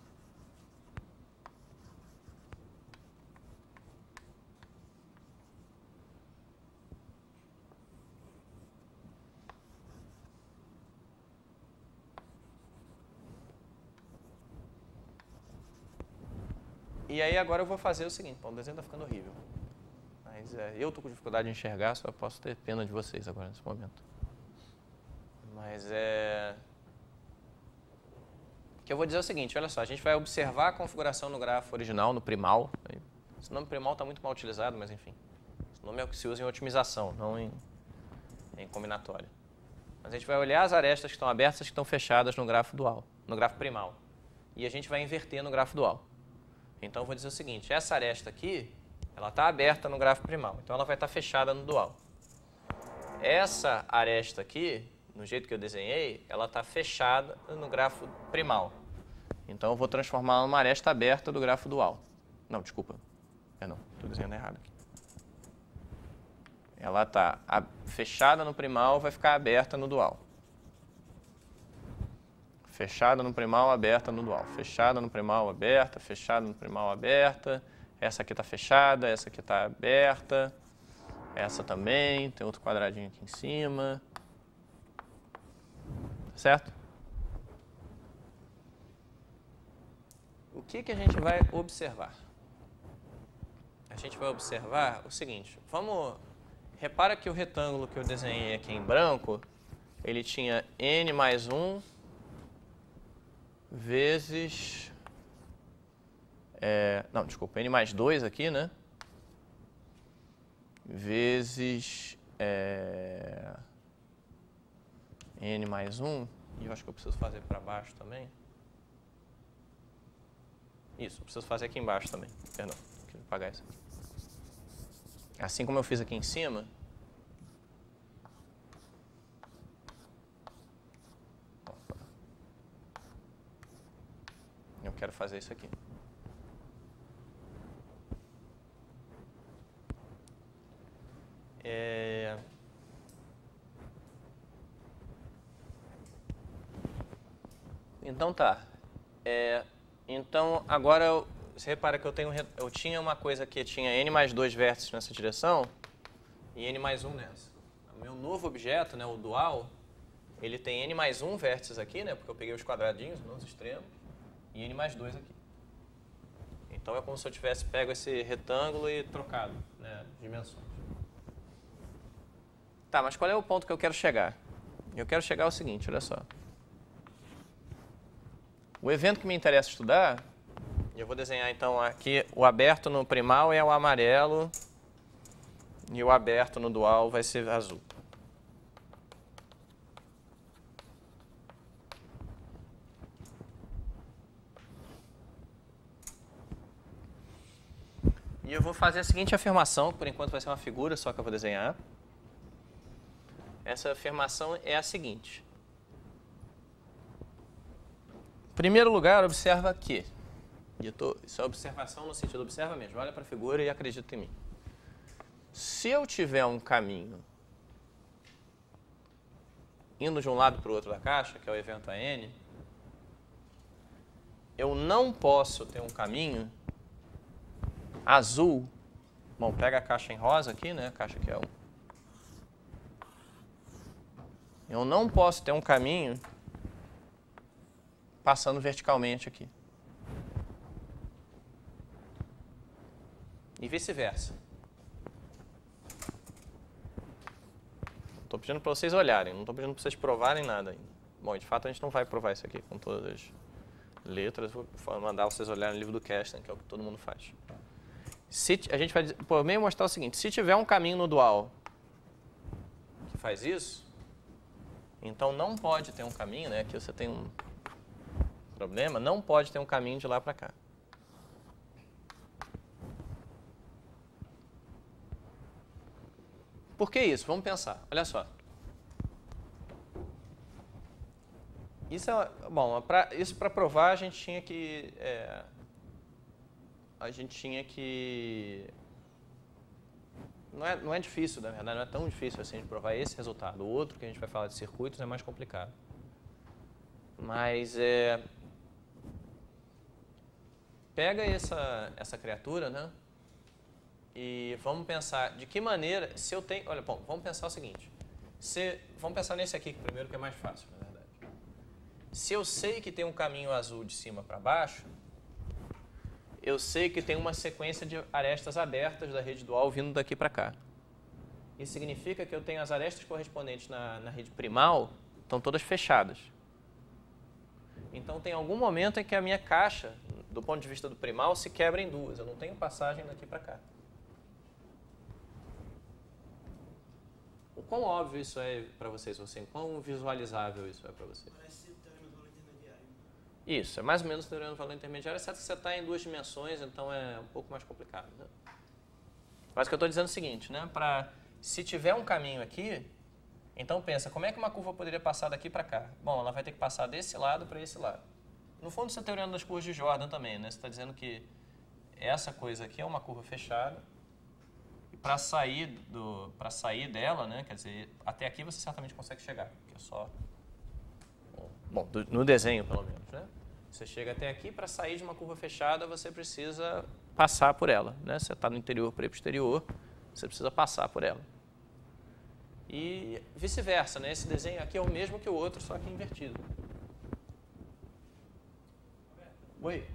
E aí agora eu vou fazer o seguinte, bom, o desenho está ficando horrível, mas é, eu estou com dificuldade de enxergar, só posso ter pena de vocês agora nesse momento. Mas é... O que eu vou dizer é o seguinte, olha só, a gente vai observar a configuração no grafo original, no primal. Esse nome primal está muito mal utilizado, mas enfim. Esse nome é o que se usa em otimização, não em, em combinatória. Mas a gente vai olhar as arestas que estão abertas e que estão fechadas no grafo dual, no grafo primal. E a gente vai inverter no grafo dual. Então, eu vou dizer o seguinte, essa aresta aqui, ela está aberta no grafo primal, então ela vai estar fechada no dual. Essa aresta aqui, no jeito que eu desenhei, ela está fechada no grafo primal. Então, eu vou transformá-la numa aresta aberta do grafo dual. Não, desculpa. É não, estou desenhando errado aqui. Ela está fechada no primal, vai ficar aberta no dual. Fechada no primal, aberta no dual. Fechada no primal, aberta, fechada no primal, aberta. Essa aqui está fechada, essa aqui está aberta. Essa também, tem outro quadradinho aqui em cima. Certo? O que, que a gente vai observar? A gente vai observar o seguinte, vamos... Repara que o retângulo que eu desenhei aqui em branco, ele tinha n mais um vezes... É, não, desculpa, n mais dois aqui, né? Vezes... É, n mais um, e eu acho que eu preciso fazer para baixo também. Isso, eu preciso fazer aqui embaixo também. Perdão, deixa eu apagar isso aqui. Assim como eu fiz aqui em cima. Opa. Eu quero fazer isso aqui. É... Então tá. É, então agora eu, você repara que eu, tenho, eu tinha uma coisa que tinha n mais dois vértices nessa direção e n mais um nessa. O meu novo objeto, né, o dual, ele tem n mais um vértices aqui, né, porque eu peguei os quadradinhos nos extremos, e n mais dois aqui. Então é como se eu tivesse pego esse retângulo e trocado, né, dimensões. Tá, mas qual é o ponto que eu quero chegar? Eu quero chegar ao seguinte, olha só. O evento que me interessa estudar, eu vou desenhar então aqui, o aberto no primal é o amarelo e o aberto no dual vai ser azul. E eu vou fazer a seguinte afirmação, por enquanto vai ser uma figura só que eu vou desenhar. Essa afirmação é a seguinte. Em primeiro lugar, observa que, e eu tô, isso é observação no sentido, observa mesmo, olha para a figura e acredita em mim. Se eu tiver um caminho indo de um lado para o outro da caixa, que é o evento A N, eu não posso ter um caminho azul. Bom, pega a caixa em rosa aqui, né? A caixa que é um. Eu não posso ter um caminho passando verticalmente aqui. E vice-versa. Estou pedindo para vocês olharem, não estou pedindo para vocês provarem nada ainda. Bom, de fato a gente não vai provar isso aqui com todas as letras, vou mandar vocês olharem no livro do Kesten, que é o que todo mundo faz. Se, a gente vai por meio mostrar o seguinte, se tiver um caminho no dual faz isso, então não pode ter um caminho, né? Aqui você tem um problema, não pode ter um caminho de lá para cá. Por que isso? Vamos pensar. Olha só. Isso é, bom, pra, isso para provar a gente tinha que é, a gente tinha que não é, não é difícil, na verdade, não é tão difícil assim de provar esse resultado. O outro que a gente vai falar de circuitos é mais complicado. Mas é, pega essa essa criatura, né? E vamos pensar de que maneira, se eu tenho, olha, bom, vamos pensar o seguinte, se, vamos pensar nesse aqui primeiro que é mais fácil, na verdade. Se eu sei que tem um caminho azul de cima para baixo, eu sei que tem uma sequência de arestas abertas da rede dual vindo daqui para cá. Isso significa que eu tenho as arestas correspondentes na, na rede primal, estão todas fechadas. Então tem algum momento em que a minha caixa, do ponto de vista do primal, se quebra em duas, eu não tenho passagem daqui para cá. O quão óbvio isso é para vocês, assim, quão visualizável isso é para vocês? Parece o teorema do valor intermediário. Isso, é mais ou menos o teorema do valor intermediário, exceto que você está em duas dimensões, então é um pouco mais complicado. Né? Mas o que eu estou dizendo é o seguinte, né? Pra, se tiver um caminho aqui, então pensa, como é que uma curva poderia passar daqui para cá? Bom, ela vai ter que passar desse lado para esse lado. No fundo, isso é o teorema das curvas de Jordan também, né? Você está dizendo que essa coisa aqui é uma curva fechada, para sair do para sair dela, né? Quer dizer, até aqui você certamente consegue chegar, que é só bom, do, no desenho pelo menos, né? Você chega até aqui, para sair de uma curva fechada, você precisa passar por ela, né? Você está no interior para ir para o exterior, você precisa passar por ela. E vice-versa, né? Esse desenho aqui é o mesmo que o outro, só que invertido. Oi.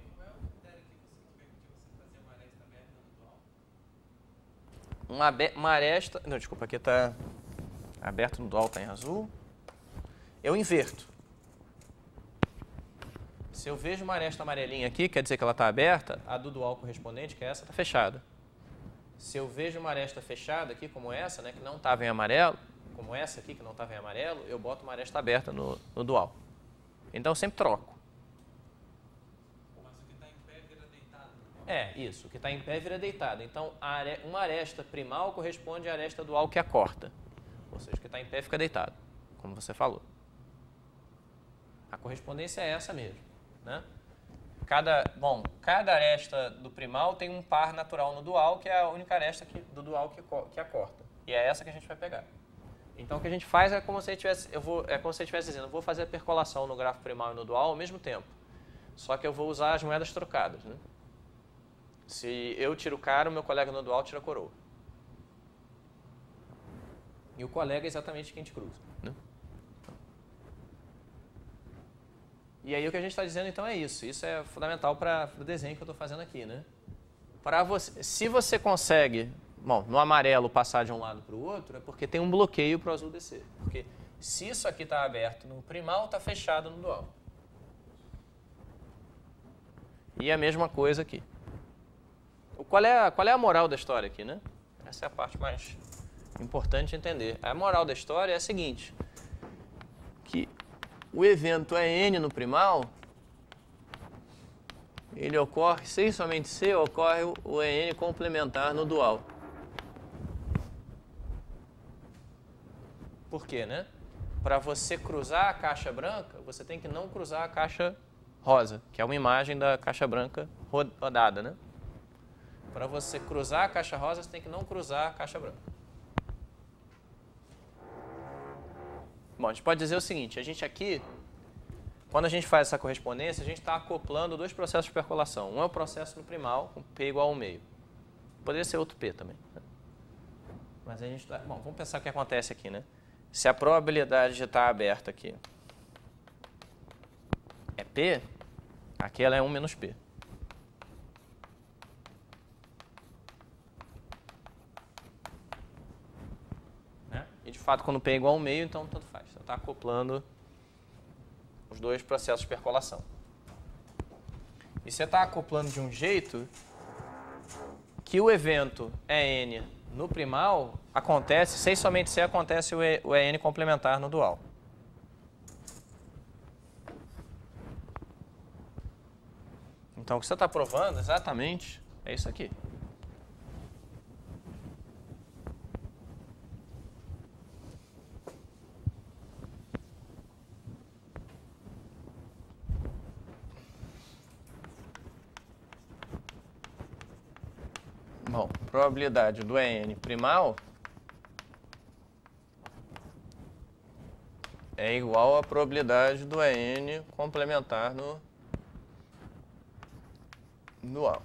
Uma, abe- uma aresta... Não, desculpa, aqui está aberto no dual, está em azul. Eu inverto. Se eu vejo uma aresta amarelinha aqui, quer dizer que ela está aberta, a do dual correspondente, que é essa, está fechada. Se eu vejo uma aresta fechada aqui, como essa, né, que não estava em amarelo, como essa aqui, que não estava em amarelo, eu boto uma aresta aberta no, no dual. Então, eu sempre troco. É, isso. O que está em pé vira deitado. Então, a are... uma aresta primal corresponde à aresta dual que a corta. Ou seja, o que está em pé fica deitado, como você falou. A correspondência é essa mesmo. Né? Cada, bom, cada aresta do primal tem um par natural no dual, que é a única aresta que, do dual que, que a corta. E é essa que a gente vai pegar. Então, o que a gente faz é como se estivesse, eu vou, é como se eu estivesse dizendo, eu vou fazer a percolação no grafo primal e no dual ao mesmo tempo. Só que eu vou usar as moedas trocadas, né? Se eu tiro o cara, o meu colega no dual tira a coroa. E o colega é exatamente quem te cruza. Né? E aí o que a gente está dizendo então é isso. Isso é fundamental para o desenho que eu estou fazendo aqui. Né? Para você, se você consegue, bom, no amarelo passar de um lado para o outro, é porque tem um bloqueio para o azul descer. Porque se isso aqui está aberto no primal, está fechado no dual. E a mesma coisa aqui. Qual é, a, qual é a moral da história aqui, né? Essa é a parte mais importante de entender. A moral da história é a seguinte, que o evento é N no primal, ele ocorre, se e somente se, ocorre o E N complementar no dual. Por quê, né? Para você cruzar a caixa branca, você tem que não cruzar a caixa rosa, que é uma imagem da caixa branca rodada, né? Para você cruzar a caixa rosa, você tem que não cruzar a caixa branca. Bom, a gente pode dizer o seguinte, a gente aqui, quando a gente faz essa correspondência, a gente está acoplando dois processos de percolação. Um é o processo no primal, com P igual ao meio. Poderia ser outro P também. Né? Mas a gente tá... Bom, vamos pensar o que acontece aqui, né? Se a probabilidade de estar aberta aqui é P, aqui ela é um menos P. E, de fato, quando P é igual ao meio, então tanto faz. Você está acoplando os dois processos de percolação. E você está acoplando de um jeito que o evento E N no primal, acontece, sem somente ser, acontece o, e, o E N complementar no dual. Então, o que você está provando exatamente é isso aqui. Bom, probabilidade do E N primal é igual à probabilidade do E N complementar no dual.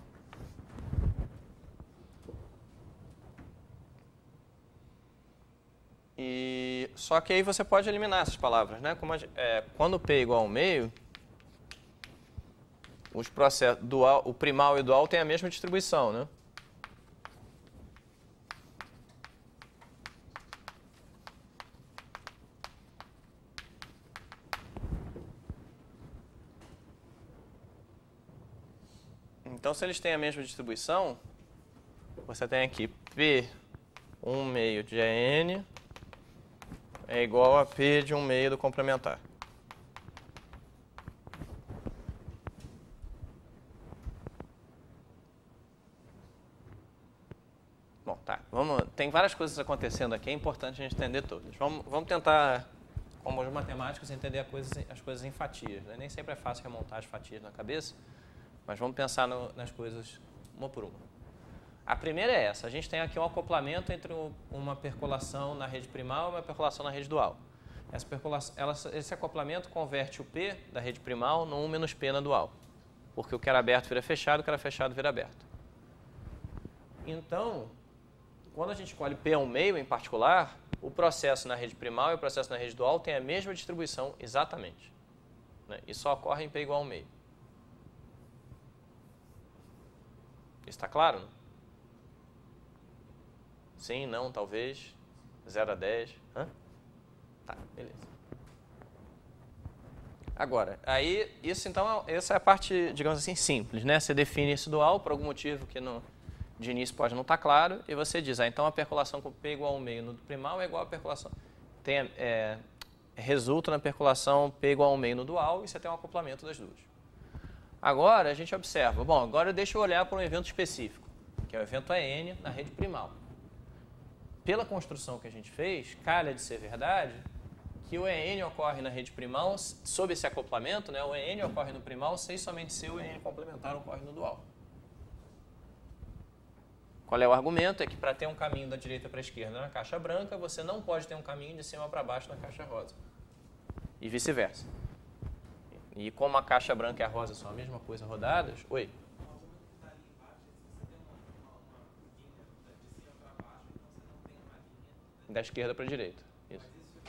E só que aí você pode eliminar essas palavras, né? Como a, é, quando P é igual ao meio, os processos dual, o primal e o dual têm a mesma distribuição, né? Então, se eles têm a mesma distribuição, você tem aqui P um meio de E N é igual a P de um meio do complementar. Bom, tá. Vamos, tem várias coisas acontecendo aqui, é importante a gente entender todas. Vamos, vamos tentar, como os matemáticos, entender as coisas, as coisas em fatias, né? Nem sempre é fácil remontar as fatias na cabeça, mas vamos pensar no, nas coisas uma por uma. A primeira é essa. A gente tem aqui um acoplamento entre uma percolação na rede primal e uma percolação na rede dual. Essa percolação, ela, esse acoplamento converte o P da rede primal no um menos P na dual. Porque o que era aberto vira fechado, o que era fechado vira aberto. Então, quando a gente escolhe P um meio em particular, o processo na rede primal e o processo na rede dual têm a mesma distribuição exatamente, né? E só ocorre em P igual a um meio. Está claro? Sim, não, talvez. zero a dez. Hã? Tá, beleza. Agora, aí, isso então, essa é a parte, digamos assim, simples, né? Você define esse dual por algum motivo que no, de início pode não estar claro, e você diz, ah, então a percolação com P igual a um meio no primal é igual a percolação. Tem, é, resulta na percolação P igual a um meio no dual, e você tem um acoplamento das duas. Agora, a gente observa, bom, agora deixa eu olhar para um evento específico, que é o evento E N na rede primal. Pela construção que a gente fez, calha de ser verdade que o E N ocorre na rede primal, sob esse acoplamento, né, o E N ocorre no primal, sem somente ser o E N complementar ocorre no dual. Qual é o argumento? É que para ter um caminho da direita para a esquerda na caixa branca, você não pode ter um caminho de cima para baixo na caixa rosa. E vice-versa. E como a caixa branca e a rosa são a mesma coisa rodadas... Oi? Da esquerda para a direita. Isso.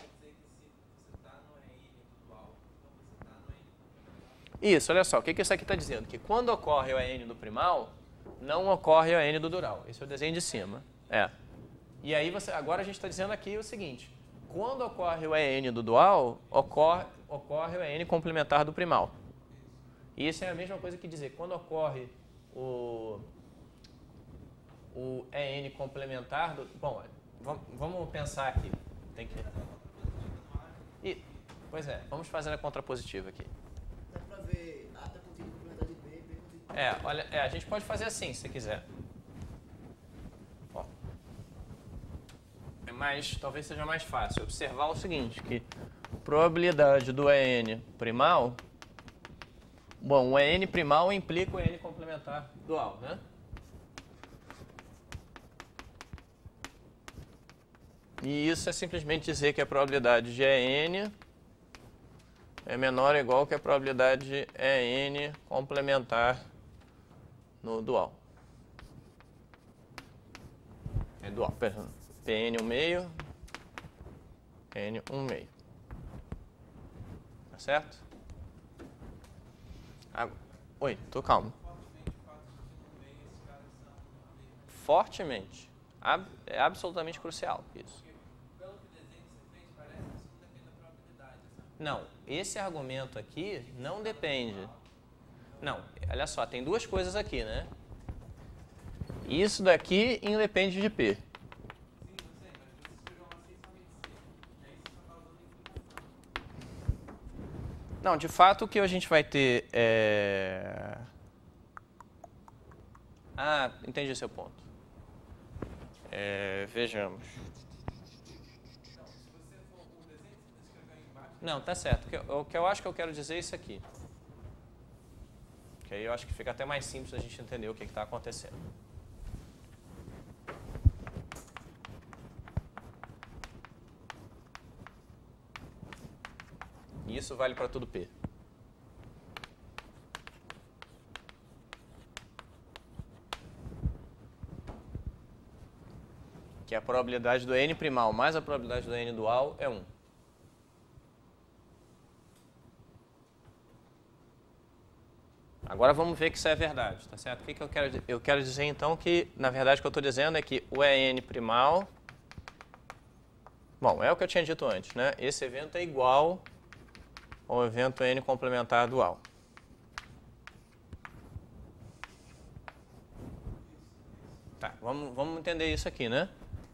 Isso, olha só. O que isso aqui está dizendo? Que quando ocorre o E N do primal, não ocorre o E N do dual. Esse é o desenho de cima. É. E aí, você, agora a gente está dizendo aqui o seguinte. Quando ocorre o E N do dual, ocorre, ocorre o E N complementar do primal. E isso é a mesma coisa que dizer, quando ocorre o, o E N complementar do... Bom, vamos pensar aqui. Tem que... E, pois é, vamos fazer a contrapositiva aqui. Dá pra ver A tá contigo complementar de B, B contigo. É, olha, é, a gente pode fazer assim, se quiser. Bom, mas talvez seja mais fácil observar o seguinte, que a probabilidade do E N primal... Bom, o E N primal implica o E N complementar dual, né? E isso é simplesmente dizer que a probabilidade de E N é menor ou igual que a probabilidade de E N complementar no dual. É dual, perdão. P N um meio, P N um meio. Tá certo? Ah, oi, tô calmo. Fortemente. Ab, é absolutamente crucial isso. Não, esse argumento aqui não depende. Não, olha só, tem duas coisas aqui, né? Isso daqui independe de P. Não, de fato o que a gente vai ter é... Ah, entendi seu ponto. É, vejamos. Não, tá certo. O que, eu, o que eu acho que eu quero dizer é isso aqui. Que aí eu acho que fica até mais simples a gente entender o que está acontecendo. E isso vale para tudo P. Que a probabilidade do N primal mais a probabilidade do N dual é um. Agora vamos ver que isso é verdade, tá certo? O que, que eu quero Eu quero dizer então que, na verdade, o que eu estou dizendo é que o E N primal... Bom, é o que eu tinha dito antes, né? Esse evento é igual ao evento N complementar dual. Tá, vamos, vamos entender isso aqui, né?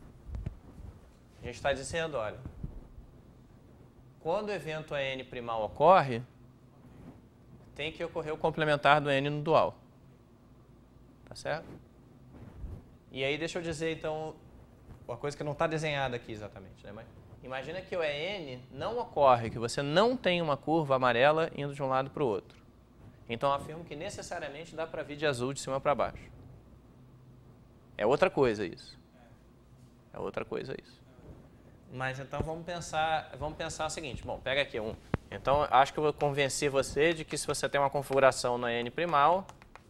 A gente está dizendo, olha, quando o evento N primal ocorre, tem que ocorrer o complementar do N no dual. Tá certo? E aí deixa eu dizer, então, uma coisa que não está desenhada aqui exatamente, né? Mas imagina que o E N não ocorre, que você não tem uma curva amarela indo de um lado para o outro. Então, eu afirmo que necessariamente dá para vir de azul de cima para baixo. É outra coisa isso. É outra coisa isso. Mas então vamos pensar, vamos pensar o seguinte. Bom, pega aqui um. Então, acho que eu vou convencer você de que se você tem uma configuração na N primal,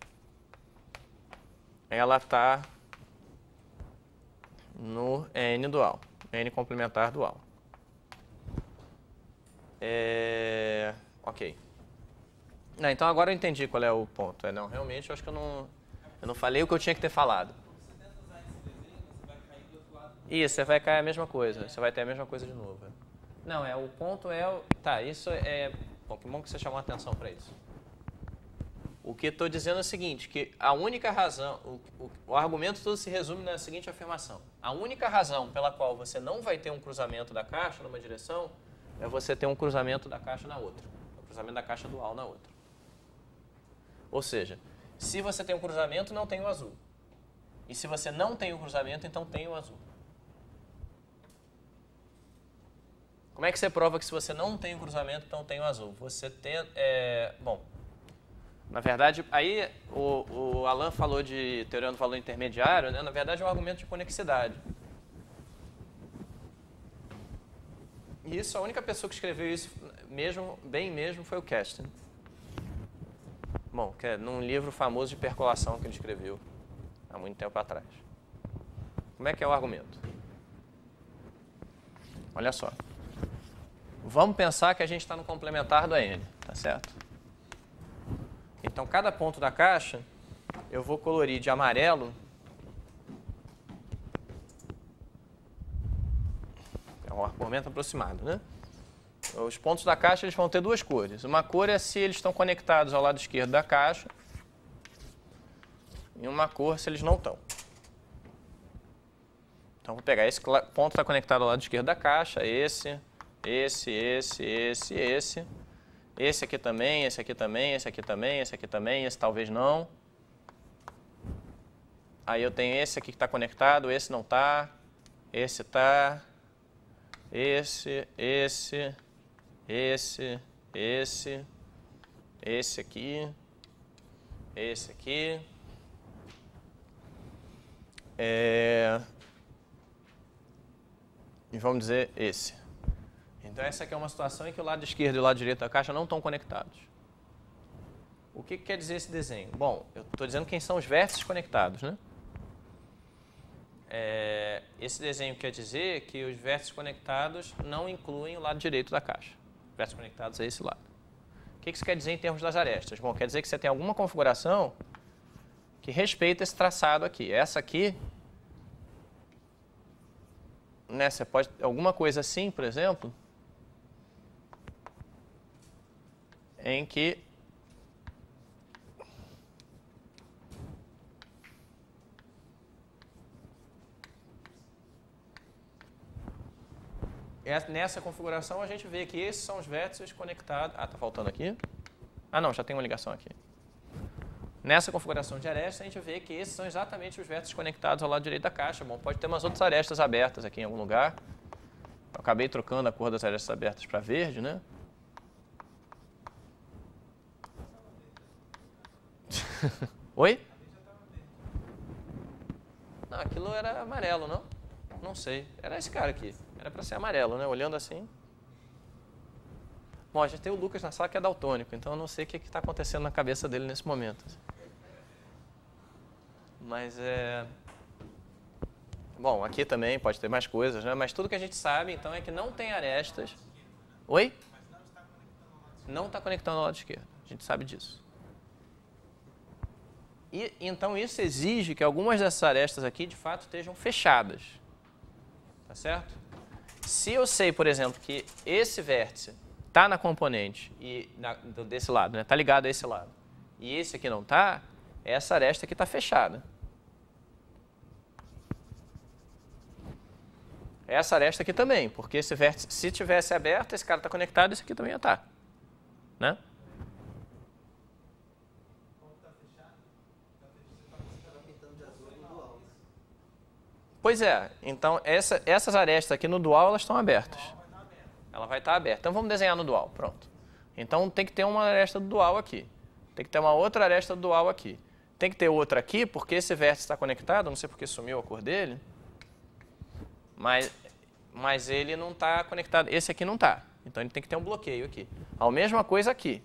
ela está no N dual, N complementar dual. É... Ok. Não, então agora eu entendi qual é o ponto. É, não, realmente eu acho que eu não, eu não falei o que eu tinha que ter falado. Isso, você vai cair a mesma coisa. Você vai ter a mesma coisa de novo. Não, é, o ponto é... Tá, isso é... Bom, que bom que você chamou a atenção para isso. O que estou dizendo é o seguinte, que a única razão... O, o, o argumento todo se resume na seguinte afirmação. A única razão pela qual você não vai ter um cruzamento da caixa numa direção é você ter um cruzamento da caixa na outra. O cruzamento da caixa dual na outra. Ou seja, se você tem um cruzamento, não tem o azul. E se você não tem o cruzamento, então tem o azul. Como é que você prova que se você não tem o cruzamento, então tem o azul? Você tem... É, bom, na verdade, aí o, o Alan falou de teoria do valor intermediário, né? Na verdade é um argumento de conexidade. E isso, a única pessoa que escreveu isso mesmo, bem mesmo, foi o Kasten. Bom, que é num livro famoso de percolação que ele escreveu há muito tempo atrás. Como é que é o argumento? Olha só. Vamos pensar que a gente está no complementar do N, tá certo? Então, cada ponto da caixa, eu vou colorir de amarelo. É um argumento aproximado, né? Os pontos da caixa eles vão ter duas cores. Uma cor é se eles estão conectados ao lado esquerdo da caixa. E uma cor se eles não estão. Então, vou pegar esse ponto está conectado ao lado esquerdo da caixa, esse... Esse, esse, esse, esse. Esse aqui também, esse aqui também, esse aqui também, esse aqui também, esse talvez não. Aí eu tenho esse aqui que está conectado, esse não está. Esse está. Esse, esse, esse, esse. Esse aqui. Esse aqui. É... E vamos dizer esse. Então, essa aqui é uma situação em que o lado esquerdo e o lado direito da caixa não estão conectados. O que, que quer dizer esse desenho? Bom, eu estou dizendo quem são os vértices conectados, né? É, esse desenho quer dizer que os vértices conectados não incluem o lado direito da caixa. Os vértices conectados é esse lado. O que, que isso quer dizer em termos das arestas? Bom, quer dizer que você tem alguma configuração que respeita esse traçado aqui. Essa aqui, né, você pode... Alguma coisa assim, por exemplo... em que nessa configuração a gente vê que esses são os vértices conectados. Ah, tá faltando aqui? Ah, não, já tem uma ligação aqui. Nessa configuração de arestas, a gente vê que esses são exatamente os vértices conectados ao lado direito da caixa. Bom, pode ter umas outras arestas abertas aqui em algum lugar. Eu acabei trocando a cor das arestas abertas para verde, né? Oi? Não, aquilo era amarelo, não? Não sei. Era esse cara aqui. Era para ser amarelo, né? Olhando assim. Bom, a gente tem o Lucas na sala que é daltônico, então eu não sei o que está acontecendo na cabeça dele nesse momento. Mas é... Bom, aqui também pode ter mais coisas, né? Mas tudo que a gente sabe, então, é que não tem arestas. Oi? Não está conectando ao lado esquerdo. A gente sabe disso. E, então, isso exige que algumas dessas arestas aqui, de fato, estejam fechadas. Tá certo? Se eu sei, por exemplo, que esse vértice está na componente e na, desse lado, né? Está ligado a esse lado, e esse aqui não está, essa aresta aqui está fechada. Essa aresta aqui também, porque esse vértice, se tivesse aberto, esse cara está conectado, esse aqui também ia estar. Né? Pois é, então essa, essas arestas aqui no dual, elas estão abertas. Ela vai estar aberta. Então vamos desenhar no dual, pronto. Então tem que ter uma aresta do dual aqui. Tem que ter uma outra aresta do dual aqui. Tem que ter outra aqui, porque esse vértice está conectado, não sei porque sumiu a cor dele, mas, mas ele não está conectado. Esse aqui não está. Então ele tem que ter um bloqueio aqui. A mesma coisa aqui.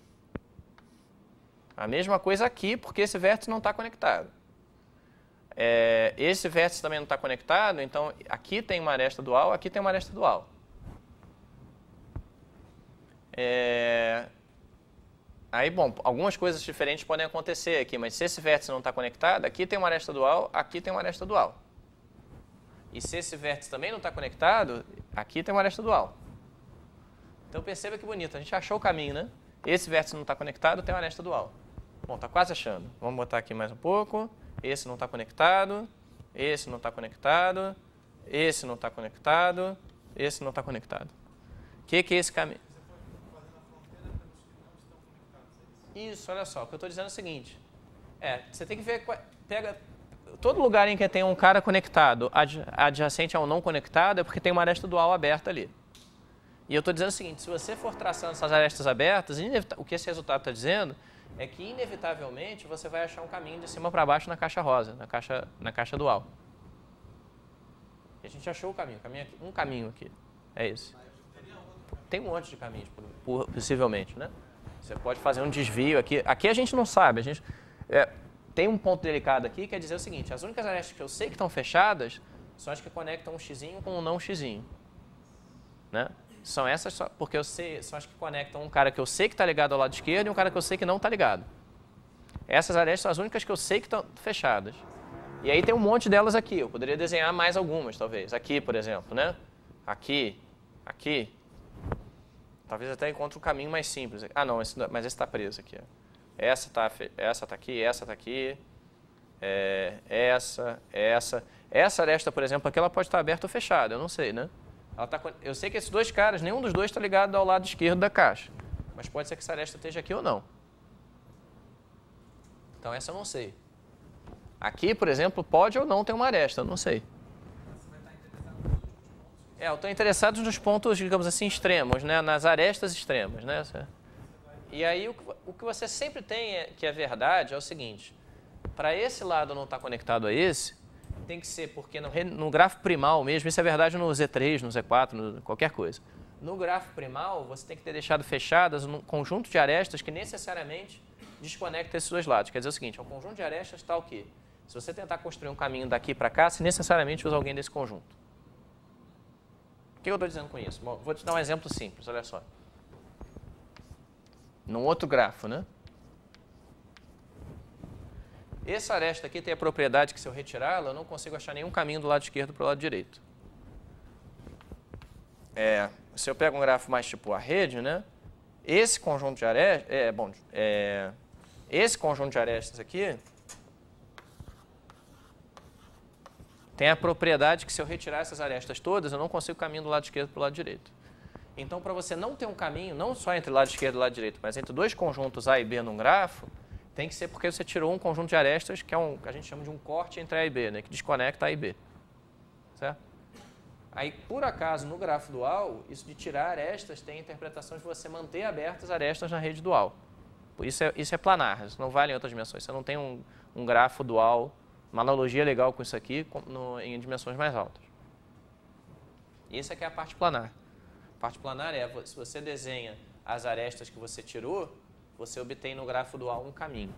A mesma coisa aqui, porque esse vértice não está conectado. É, esse vértice também não está conectado, então aqui tem uma aresta dual, aqui tem uma aresta dual. É, aí, bom, algumas coisas diferentes podem acontecer aqui, mas se esse vértice não está conectado, aqui tem uma aresta dual, aqui tem uma aresta dual. E se esse vértice também não está conectado, aqui tem uma aresta dual. Então perceba que bonito, a gente achou o caminho, né? Esse vértice não está conectado, tem uma aresta dual. Bom, está quase achando. Vamos botar aqui mais um pouco. Esse não está conectado, esse não está conectado, esse não está conectado, esse não está conectado. O que, que é esse caminho? Isso, olha só, o que eu estou dizendo é o seguinte. É, você tem que ver, pega todo lugar em que tem um cara conectado adjacente a um não conectado é porque tem uma aresta dual aberta ali. E eu estou dizendo o seguinte, se você for traçando essas arestas abertas, o que esse resultado está dizendo é que, inevitavelmente, você vai achar um caminho de cima para baixo na caixa rosa, na caixa, na caixa dual. E a gente achou o caminho, caminho aqui, um caminho aqui, é esse. Tem um monte de caminhos, possivelmente, né? Você pode fazer um desvio aqui. Aqui a gente não sabe, a gente... É, tem um ponto delicado aqui, que é dizer o seguinte, as únicas arestas que eu sei que estão fechadas são as que conectam um xizinho com um não xizinho. Né? São essas, só, porque eu sei, são as que conectam um cara que eu sei que está ligado ao lado esquerdo e um cara que eu sei que não está ligado. Essas arestas são as únicas que eu sei que estão fechadas. E aí tem um monte delas aqui, eu poderia desenhar mais algumas, talvez. Aqui, por exemplo, né? Aqui, aqui. Talvez até encontre um caminho mais simples. Ah, não, esse, mas esse está preso aqui. Ó. Essa está essa tá aqui, essa está aqui. É, essa, essa. Essa aresta, por exemplo, aqui ela pode estar aberta ou fechada, eu não sei, né? Ela tá, eu sei que esses dois caras, nenhum dos dois está ligado ao lado esquerdo da caixa. Mas pode ser que essa aresta esteja aqui ou não. Então essa eu não sei. Aqui, por exemplo, pode ou não ter uma aresta, eu não sei. É, eu estou interessado nos pontos, digamos assim, extremos, né? Nas arestas extremas. Né? E aí o que, o que você sempre tem, é, que é verdade, é o seguinte. Para esse lado não estar conectado a esse, tem que ser, porque no, no grafo primal mesmo, isso é verdade no Z três, no Z quatro, no, qualquer coisa. No grafo primal, você tem que ter deixado fechadas um conjunto de arestas que necessariamente desconecta esses dois lados. Quer dizer o seguinte, é um conjunto de arestas tal que, se você tentar construir um caminho daqui para cá, você necessariamente usa alguém desse conjunto. O que eu estou dizendo com isso? Bom, vou te dar um exemplo simples, olha só. Num outro grafo, né? Essa aresta aqui tem a propriedade que, se eu retirá-la, eu não consigo achar nenhum caminho do lado esquerdo para o lado direito. É, se eu pego um grafo mais tipo a rede, né? Esse conjunto de arestas, é, bom, é, esse conjunto de arestas aqui tem a propriedade que, se eu retirar essas arestas todas, eu não consigo caminho do lado esquerdo para o lado direito. Então, para você não ter um caminho, não só entre lado esquerdo e lado direito, mas entre dois conjuntos A e B num grafo, tem que ser porque você tirou um conjunto de arestas, que é um, que a gente chama de um corte entre A e B, né, que desconecta A e B. Certo? Aí, por acaso, no grafo dual, isso de tirar arestas tem a interpretação de você manter abertas as arestas na rede dual. Isso é, isso é planar, isso não vale em outras dimensões. Você não tem um, um grafo dual, uma analogia legal com isso aqui com, no, em dimensões mais altas. Isso é que é a parte planar. A parte planar é, se você desenha as arestas que você tirou, você obtém no grafo dual um caminho.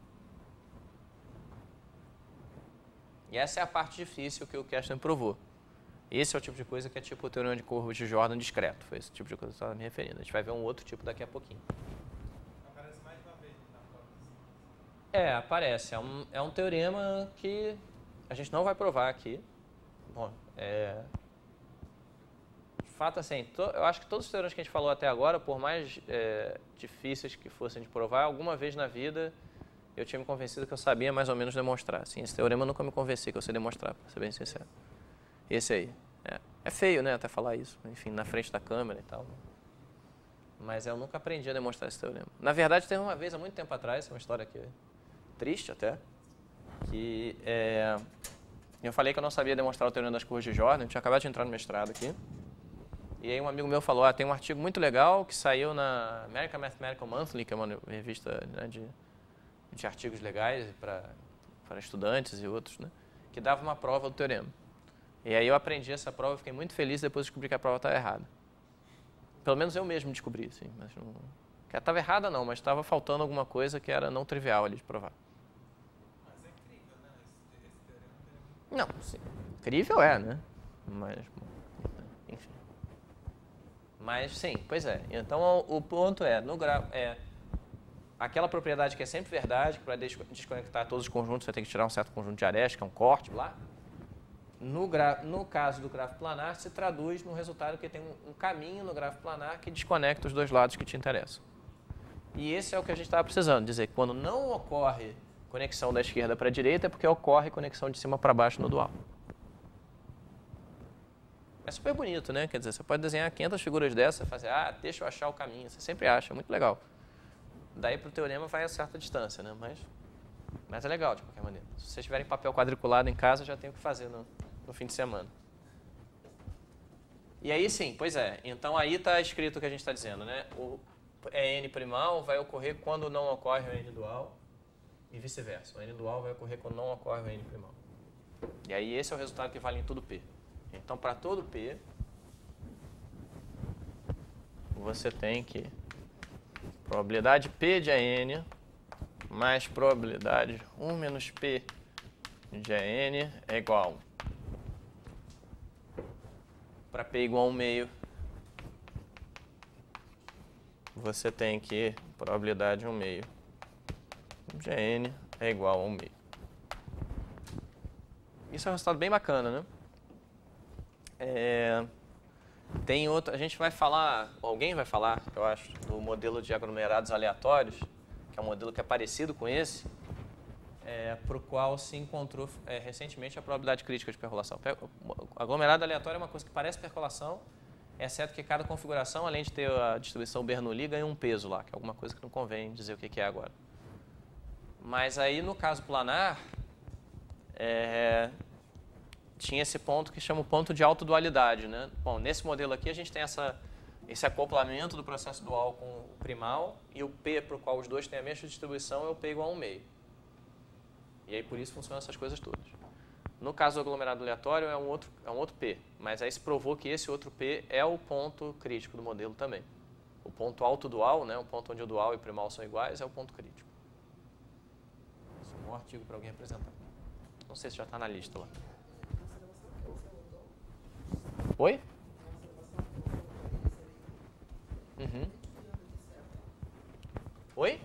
E essa é a parte difícil que o Kerstin provou. Esse é o tipo de coisa que é tipo o teorema de curvas de Jordan discreto. Foi esse tipo de coisa que eu estava me referindo. A gente vai ver um outro tipo daqui a pouquinho. Aparece mais uma vez na prova. É, aparece. É um, é um teorema que a gente não vai provar aqui. Bom, é... De fato, assim, to, eu acho que todos os teoremas que a gente falou até agora, por mais é, difíceis que fossem de provar, alguma vez na vida eu tinha me convencido que eu sabia mais ou menos demonstrar. Assim, esse teorema eu nunca me convenci que eu sei demonstrar, para ser bem sincero. Esse aí. É, é feio, né, até falar isso, enfim, na frente da câmera e tal. Mas eu nunca aprendi a demonstrar esse teorema. Na verdade, teve uma vez, há muito tempo atrás, uma história aqui triste até, que é, eu falei que eu não sabia demonstrar o teorema das curvas de Jordan, eu tinha acabado de entrar no mestrado aqui. E aí um amigo meu falou, ah, tem um artigo muito legal que saiu na American Mathematical Monthly, que é uma revista, né, de, de artigos legais para estudantes e outros, né, que dava uma prova do teorema. E aí eu aprendi essa prova, fiquei muito feliz, depois descobri que a prova estava errada. Pelo menos eu mesmo descobri, assim, mas não... que ela estava errada não, mas estava faltando alguma coisa que era não trivial ali de provar. Mas é incrível, né? Esse, esse teorema é Não, sim, incrível é, né? Mas, enfim. Mas sim, pois é. Então o ponto é, no gra... é aquela propriedade que é sempre verdade, que para desconectar todos os conjuntos você tem que tirar um certo conjunto de arestas, que é um corte, lá. No, gra... no caso do grafo planar, se traduz num resultado que tem um, um caminho no grafo planar que desconecta os dois lados que te interessam. E esse é o que a gente estava precisando, dizer que quando não ocorre conexão da esquerda para a direita é porque ocorre conexão de cima para baixo no dual. É super bonito, né? Quer dizer, você pode desenhar quinhentas figuras dessas e fazer, ah, deixa eu achar o caminho. Você sempre acha, é muito legal. Daí para o teorema vai a certa distância, né? Mas, mas é legal de qualquer maneira. Se vocês tiverem papel quadriculado em casa, já tem o que fazer no, no fim de semana. E aí sim, pois é. Então aí está escrito o que a gente está dizendo, né? O N primal vai ocorrer quando não ocorre o N dual e vice-versa. O N dual vai ocorrer quando não ocorre o N primal. E aí esse é o resultado que vale em tudo P. Então, para todo P, você tem que probabilidade P de A N mais probabilidade um menos P de A N é igual a um. Para P igual a um meio, você tem que probabilidade um meio de A N é igual a um meio. Isso é um resultado bem bacana, né? É, tem outro, a gente vai falar, alguém vai falar, eu acho, do modelo de aglomerados aleatórios, que é um modelo que é parecido com esse, é, para o qual se encontrou é, recentemente a probabilidade crítica de percolação. Aglomerado aleatório é uma coisa que parece percolação, exceto que cada configuração, além de ter a distribuição Bernoulli, ganha um peso lá, que é alguma coisa que não convém dizer o que é agora. Mas aí, no caso planar, é, tinha esse ponto que chama o ponto de autodualidade, né? Bom, nesse modelo aqui a gente tem essa, esse acoplamento do processo dual com o primal e o P para o qual os dois têm a mesma distribuição é o P igual a um meio. E aí por isso funcionam essas coisas todas. No caso do aglomerado aleatório é um outro, é um outro P, mas aí se provou que esse outro P é o ponto crítico do modelo também. O ponto autodual, né, o ponto onde o dual e o primal são iguais, é o ponto crítico. Esse é um bom artigo para alguém apresentar. Não sei se já está na lista lá. Oi? Uhum. Oi?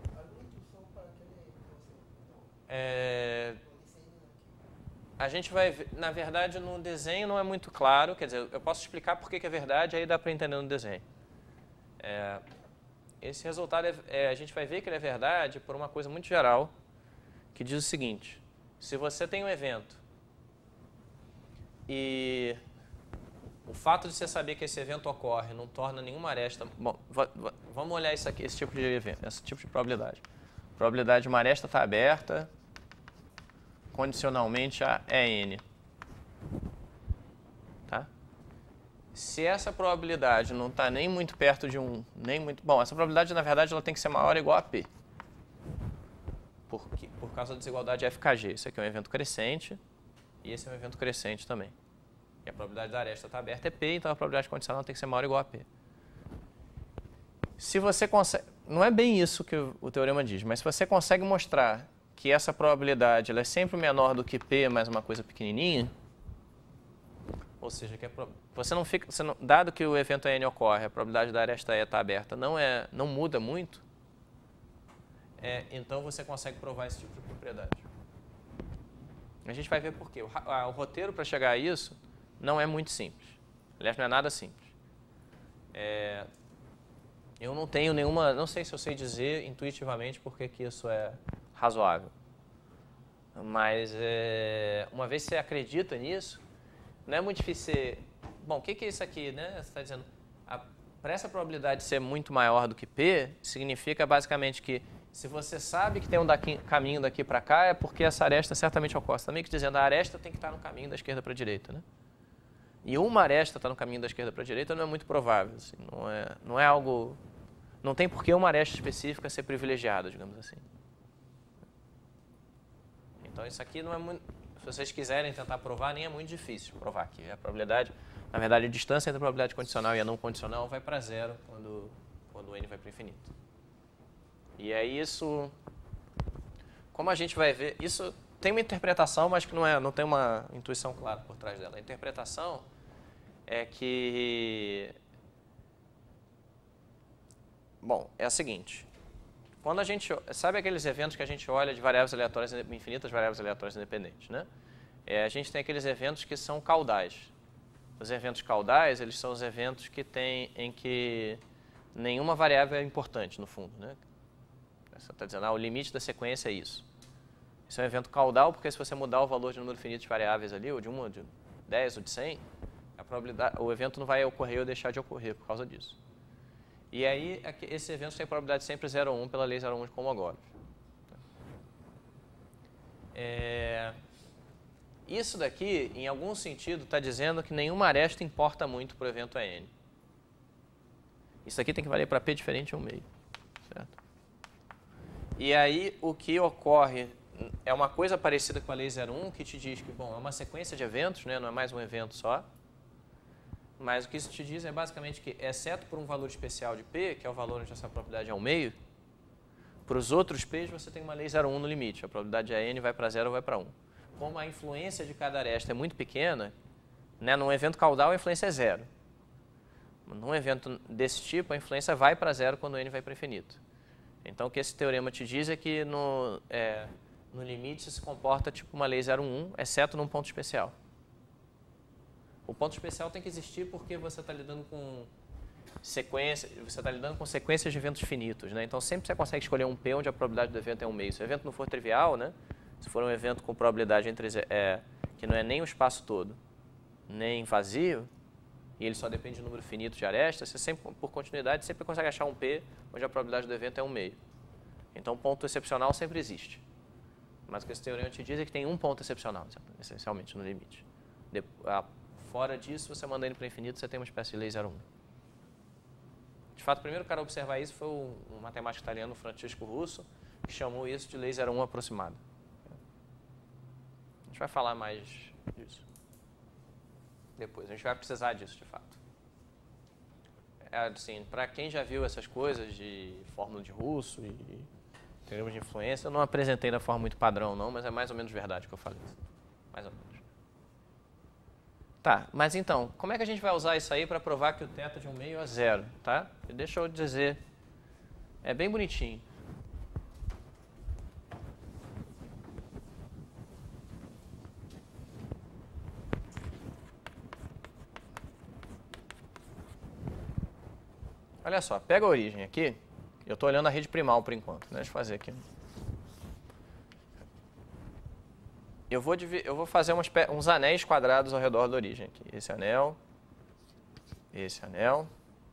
É, a gente vai ver, na verdade no desenho não é muito claro, quer dizer, eu posso explicar por que é verdade, aí dá para entender no desenho. É, esse resultado, é, é, a gente vai ver que ele é verdade por uma coisa muito geral, que diz o seguinte: se você tem um evento e O fato de você saber que esse evento ocorre não torna nenhuma aresta... Bom, vamos olhar isso aqui, esse tipo de evento, esse tipo de probabilidade. A probabilidade de uma aresta estar aberta condicionalmente a E N. Tá? Se essa probabilidade não está nem muito perto de um... nem muito, bom, essa probabilidade, na verdade, ela tem que ser maior ou igual a P. Por, quê? Por causa da desigualdade F K G. Isso aqui é um evento crescente e esse é um evento crescente também. E a probabilidade da aresta estar aberta é P, então a probabilidade condicional tem que ser maior ou igual a P. Se você consegue... Não é bem isso que o teorema diz, mas se você consegue mostrar que essa probabilidade ela é sempre menor do que P mais uma coisa pequenininha, ou seja, que é pro... você não fica, você não... dado que o evento N ocorre, a probabilidade da aresta E estar aberta não, é... não muda muito, é... então você consegue provar esse tipo de propriedade. A gente vai ver por quê. O, ah, o roteiro para chegar a isso não é muito simples. Aliás, não é nada simples. É... Eu não tenho nenhuma... Não sei se eu sei dizer intuitivamente por que que isso é razoável. Mas, é... uma vez que você acredita nisso, não é muito difícil ser... Bom, o que que é isso aqui, né? Você está dizendo... Para essa probabilidade ser muito maior do que P, significa basicamente que se você sabe que tem um daqui, caminho daqui para cá, é porque essa aresta certamente ocorre. Você está meio que dizendo a aresta tem que estar no caminho da esquerda para a direita, né? E uma aresta estar no caminho da esquerda para a direita não é muito provável. Assim, não, é, não é algo... Não tem por que uma aresta específica ser privilegiada, digamos assim. Então isso aqui não é muito... Se vocês quiserem tentar provar, nem é muito difícil provar aqui. A probabilidade... Na verdade, a distância entre a probabilidade condicional e a não condicional vai para zero quando, quando o N vai para o infinito. E é isso... Como a gente vai ver... Isso tem uma interpretação, mas que não, é, não tem uma intuição clara por trás dela. A interpretação é que... Bom, é a seguinte. Quando a gente... Sabe aqueles eventos que a gente olha de variáveis aleatórias infinitas, variáveis aleatórias independentes, né? É, a gente tem aqueles eventos que são caudais. Os eventos caudais, eles são os eventos que tem, em que nenhuma variável é importante, no fundo, né? Você está dizendo, ah, o limite da sequência é isso. Isso é um evento caudal, porque se você mudar o valor de número finito de variáveis ali, ou de uma, de dez ou de cem, a probabilidade, o evento não vai ocorrer ou deixar de ocorrer por causa disso. E aí, esses eventos têm probabilidade sempre zero ou um pela lei zero ou um de Kolmogorov. É... Isso daqui, em algum sentido, está dizendo que nenhuma aresta importa muito para o evento E N. Isso aqui tem que valer para P diferente um meio. Certo? E aí, o que ocorre é uma coisa parecida com a lei zero um, que te diz que, bom, é uma sequência de eventos, né? Não é mais um evento só. Mas o que isso te diz é basicamente que, exceto por um valor especial de P, que é o valor onde essa probabilidade é um meio, para os outros P's você tem uma lei zero um no limite. A probabilidade de E N vai para zero ou vai para um. Como a influência de cada aresta é muito pequena, né, num evento caudal a influência é zero. Num evento desse tipo, a influência vai para zero quando o N vai para infinito. Então, o que esse teorema te diz é que no, é, no limite isso se comporta tipo uma lei zero um, exceto num ponto especial. O ponto especial tem que existir porque você está lidando com sequência, você está lidando com sequências de eventos finitos, né? Então, sempre você consegue escolher um P onde a probabilidade do evento é um meio. Se o evento não for trivial, né? Se for um evento com probabilidade entre, é, que não é nem o espaço todo, nem vazio, e ele só depende do número finito de arestas, você sempre, por continuidade, sempre consegue achar um P onde a probabilidade do evento é um meio. Então, ponto excepcional sempre existe. Mas o que esse teorema te diz é que tem um ponto excepcional, essencialmente, no limite. De, a, fora disso, você manda ele para o infinito, você tem uma espécie de lei zero um. De fato, o primeiro cara a observar isso foi um, um matemático italiano, Francisco Russo, que chamou isso de lei zero um aproximada. A gente vai falar mais disso depois. A gente vai precisar disso, de fato. É, assim, para quem já viu essas coisas de fórmula de Russo e teorema de influência, eu não apresentei da forma muito padrão, não, mas é mais ou menos verdade o que eu falei. Mais ou menos. Tá, mas então, como é que a gente vai usar isso aí para provar que o θ de um meio é zero, tá? Deixa eu dizer, é bem bonitinho. Olha só, pega a origem aqui, eu estou olhando a rede primal por enquanto, né? Deixa eu fazer aqui. Eu vou, eu vou fazer uns, uns anéis quadrados ao redor da origem aqui. Esse anel, esse anel,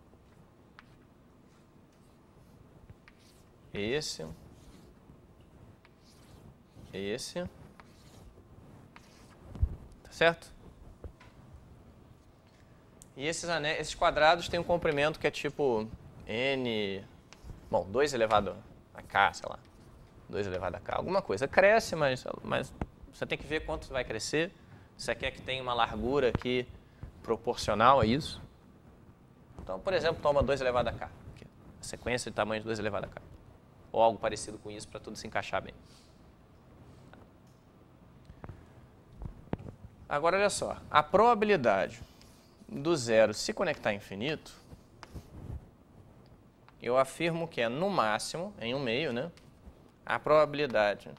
esse, esse, tá certo? E esses, anéis, esses quadrados têm um comprimento que é tipo n, bom, dois elevado a k, sei lá, dois elevado a k, alguma coisa. Cresce, mas, mas você tem que ver quanto vai crescer. Você quer que tenha uma largura aqui proporcional a isso. Então, por exemplo, toma dois elevado a k, aqui, a sequência de tamanho de dois elevado a k, ou algo parecido com isso para tudo se encaixar bem. Agora, olha só, a probabilidade do zero se conectar a infinito, eu afirmo que é, no máximo, em um meio, né, a probabilidade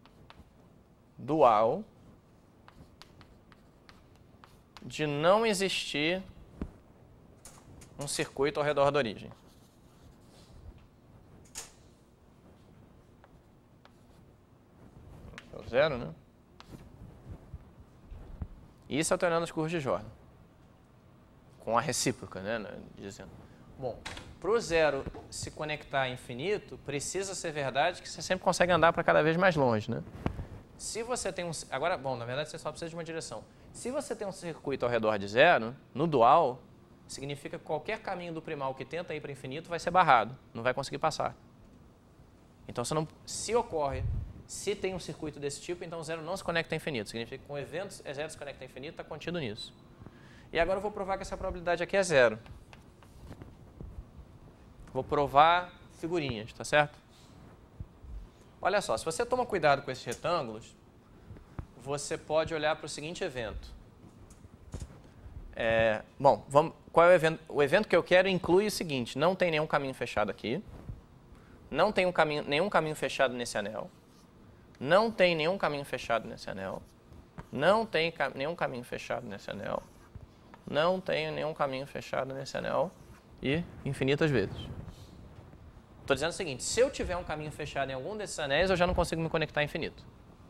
dual de não existir um circuito ao redor da origem. É o zero, né? Isso alternando as curvas de Jordan, com a recíproca, né? Dizendo. Bom, para o zero se conectar a infinito, precisa ser verdade que você sempre consegue andar para cada vez mais longe, né? Se você tem um... Agora, bom, na verdade você só precisa de uma direção. Se você tem um circuito ao redor de zero, no dual, significa que qualquer caminho do primal que tenta ir para o infinito vai ser barrado, não vai conseguir passar. Então, se, não, se ocorre, se tem um circuito desse tipo, então o zero não se conecta a infinito. Significa que um evento zero se conecta a infinito está contido nisso. E agora eu vou provar que essa probabilidade aqui é zero. Vou provar figurinhas, tá certo? Olha só, se você toma cuidado com esses retângulos, você pode olhar para o seguinte evento. É, bom, vamos, qual é o evento? O evento que eu quero inclui o seguinte: não tem nenhum caminho fechado aqui, não tem um caminho, nenhum caminho fechado nesse anel, não tem nenhum caminho fechado nesse anel, não tem ca, nenhum caminho fechado nesse anel, não tem nenhum caminho fechado nesse anel e infinitas vezes. Estou dizendo o seguinte: se eu tiver um caminho fechado em algum desses anéis, eu já não consigo me conectar a infinito.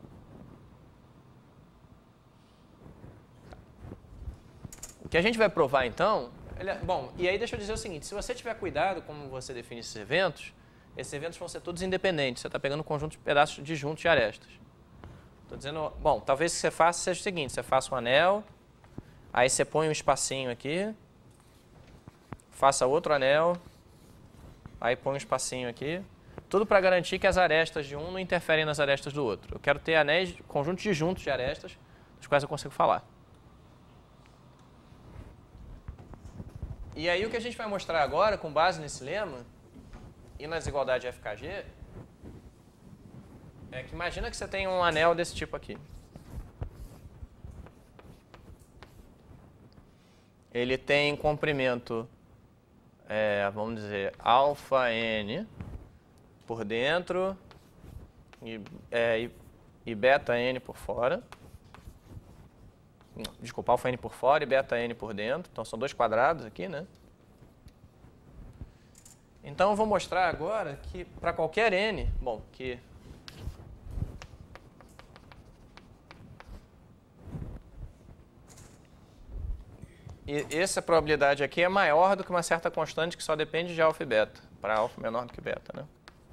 O que a gente vai provar, então... Ele, bom, e aí deixa eu dizer o seguinte: se você tiver cuidado como você define esses eventos, esses eventos vão ser todos independentes. Você está pegando um conjunto de pedaços disjuntos de arestas. Estou dizendo... Bom, talvez o que você faça seja o seguinte: você faça um anel, aí você põe um espacinho aqui, faça outro anel, aí põe um espacinho aqui, tudo para garantir que as arestas de um não interferem nas arestas do outro. Eu quero ter anéis, conjuntos disjuntos de arestas, dos quais eu consigo falar. E aí o que a gente vai mostrar agora, com base nesse lema, e na desigualdade F K G, é que imagina que você tem um anel desse tipo aqui. Ele tem comprimento... É, vamos dizer, alfa n por dentro e, é, e, e beta n por fora. Desculpa, alfa n por fora e beta n por dentro. Então, são dois quadrados aqui, né? Então, eu vou mostrar agora que para qualquer n, bom, que... E essa probabilidade aqui é maior do que uma certa constante que só depende de alfa e beta, para alfa menor do que beta, né?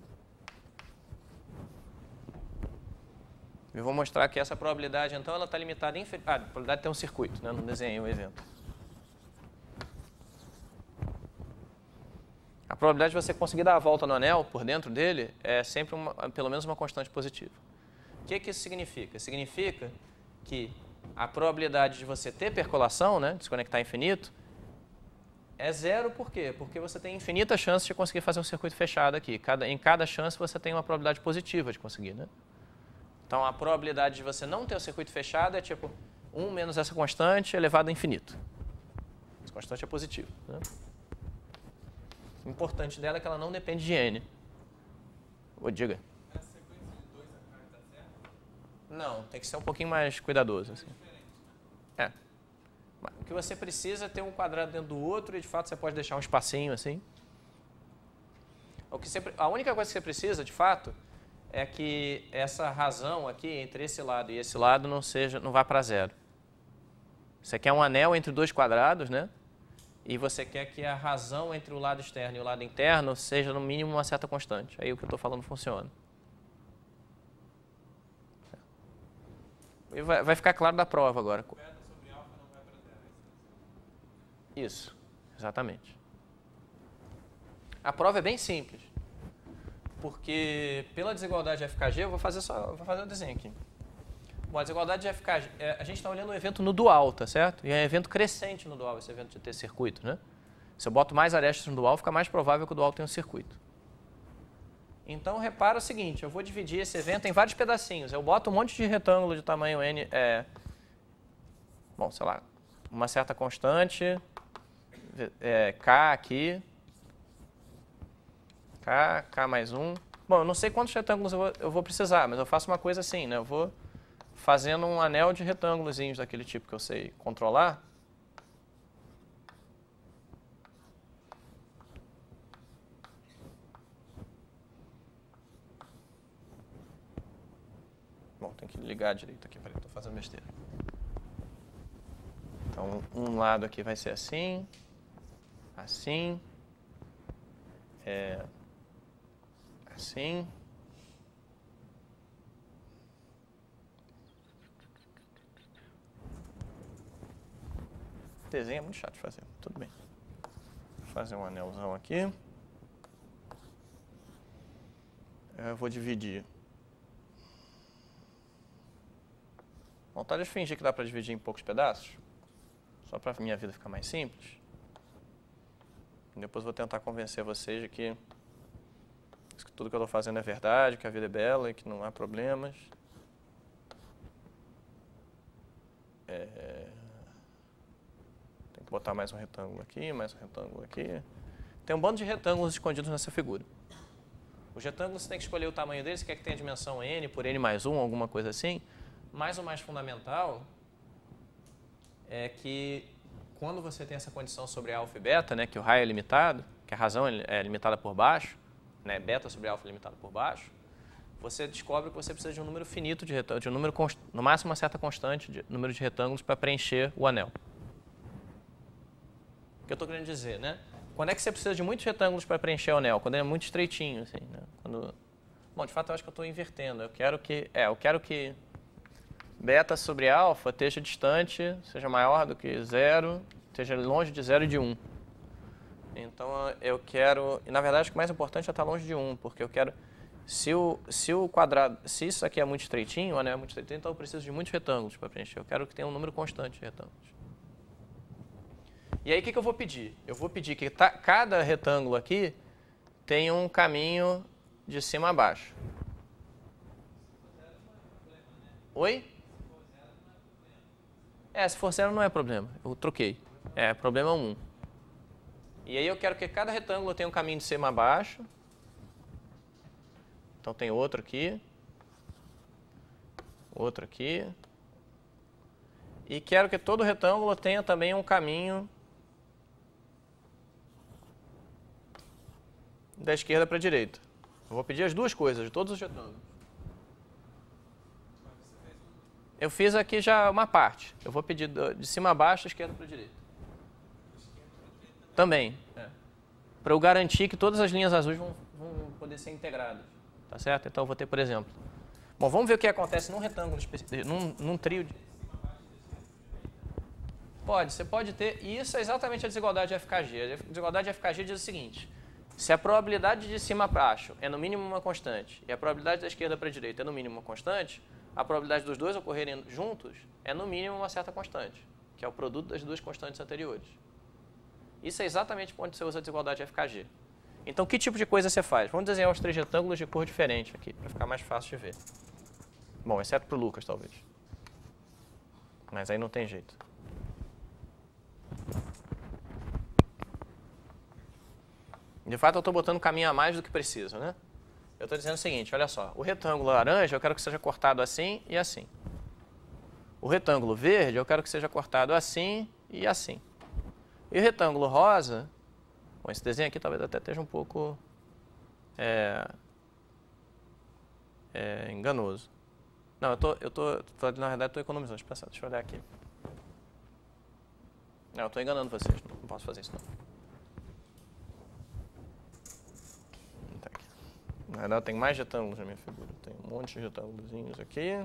Eu vou mostrar que essa probabilidade, então, ela está limitada em... Ah, a probabilidade de ter um circuito, né? Não desenhei o evento. A probabilidade de você conseguir dar a volta no anel por dentro dele é sempre uma, pelo menos uma constante positiva. O que que isso significa? Significa que a probabilidade de você ter percolação, né, de se conectar a infinito, é zero. Por quê? Porque você tem infinitas chances de conseguir fazer um circuito fechado aqui. Cada, em cada chance você tem uma probabilidade positiva de conseguir, né? Então, a probabilidade de você não ter o circuito fechado é tipo um menos essa constante elevado a infinito. Essa constante é positiva, né? O importante dela é que ela não depende de n. Ô, diga. A sequência de dois a k está certo? Não, tem que ser um pouquinho mais cuidadoso, assim. É. O que você precisa é ter um quadrado dentro do outro e, de fato, você pode deixar um espacinho assim. O que você, a única coisa que você precisa, de fato, é que essa razão aqui entre esse lado e esse lado não seja, não vá para zero. Você quer um anel entre dois quadrados, né? e você quer que a razão entre o lado externo e o lado interno seja no mínimo uma certa constante. Aí o que eu estou falando funciona. E vai, vai ficar claro da prova agora. Beta sobre alfa não vai para zero. Isso, exatamente. A prova é bem simples, porque pela desigualdade de F K G, eu vou fazer só, vou fazer um desenho aqui. Bom, a desigualdade de F K G, é, a gente está olhando um evento no dual, tá certo? E é um evento crescente no dual, esse evento de ter circuito, né? Se eu boto mais arestas no dual, fica mais provável que o dual tenha um circuito. Então, repara o seguinte, eu vou dividir esse evento em vários pedacinhos. Eu boto um monte de retângulo de tamanho N, é, bom, sei lá, uma certa constante, é, K aqui, K, K mais um. Bom, eu não sei quantos retângulos eu vou, eu vou precisar, mas eu faço uma coisa assim, né? Eu vou fazendo um anel de retângulos daquele tipo que eu sei controlar. Bom, tem que ligar direito aqui, peraí, estou fazendo besteira. Então, um lado aqui vai ser assim, assim, é, assim. O desenho é muito chato de fazer, tudo bem. Vou fazer um anelzão aqui. Eu vou dividir. Vontade de fingir que dá para dividir em poucos pedaços, só para a minha vida ficar mais simples. E depois vou tentar convencer vocês de que tudo que eu estou fazendo é verdade, que a vida é bela e que não há problemas. É... Tem que botar mais um retângulo aqui, mais um retângulo aqui. Tem um bando de retângulos escondidos nessa figura. Os retângulos você tem que escolher o tamanho deles, você quer que tenha a dimensão n por n mais um, alguma coisa assim. Mas o mais fundamental é que quando você tem essa condição sobre alfa e beta, né, que o raio é limitado, que a razão é limitada por baixo, né, beta sobre alfa é limitado por baixo, você descobre que você precisa de um número finito de retângulos, de um número, no máximo uma certa constante de número de retângulos para preencher o anel. O que eu estou querendo dizer, né? Quando é que você precisa de muitos retângulos para preencher o anel? Quando ele é muito estreitinho, assim, né? Quando... Bom, de fato eu acho que eu estou invertendo. Eu quero que, é, eu quero que beta sobre alfa esteja distante, seja maior do que zero, esteja longe de zero e de um. Então eu quero, e na verdade o mais importante é estar longe de um, porque eu quero, se o, se o quadrado, se isso aqui é muito estreitinho, o anel é muito estreitinho, então eu preciso de muitos retângulos para preencher. Eu quero que tenha um número constante de retângulos. E aí o que, que eu vou pedir? Eu vou pedir que ta, cada retângulo aqui tenha um caminho de cima a baixo. Oi? É, se for zero não é problema, eu troquei. É, problema um. E aí eu quero que cada retângulo tenha um caminho de cima a baixo. Então tem outro aqui. Outro aqui. E quero que todo retângulo tenha também um caminho da esquerda para a direita. Eu vou pedir as duas coisas de todos os retângulos. Eu fiz aqui já uma parte. Eu vou pedir de cima a baixo, esquerda para a direita. Também. É. Para eu garantir que todas as linhas azuis vão, vão poder ser integradas. Tá certo? Então eu vou ter, por exemplo... Bom, vamos ver o que acontece num retângulo, num, num trio de... Pode, você pode ter... E isso é exatamente a desigualdade de F K G. A desigualdade de F K G diz o seguinte... Se a probabilidade de cima a baixo é no mínimo uma constante e a probabilidade da esquerda para a direita é no mínimo uma constante, a probabilidade dos dois ocorrerem juntos é no mínimo uma certa constante, que é o produto das duas constantes anteriores. Isso é exatamente onde você usa a desigualdade de F K G. Então, que tipo de coisa você faz? Vamos desenhar os três retângulos de cor diferente aqui, para ficar mais fácil de ver. Bom, exceto para o Lucas, talvez. Mas aí não tem jeito. De fato, eu estou botando caminho a mais do que preciso, né? Eu estou dizendo o seguinte, olha só, o retângulo laranja eu quero que seja cortado assim e assim. O retângulo verde eu quero que seja cortado assim e assim. E o retângulo rosa, bom, esse desenho aqui talvez até esteja um pouco é, é, enganoso. Não, eu tô, eu tô, tô na verdade estou economizando, deixa eu, pensar, deixa eu olhar aqui. Não, eu estou enganando vocês. Não posso fazer isso não. Tá aqui. Na verdade, tem mais retângulos na minha figura. Tem um monte de retângulozinhos aqui.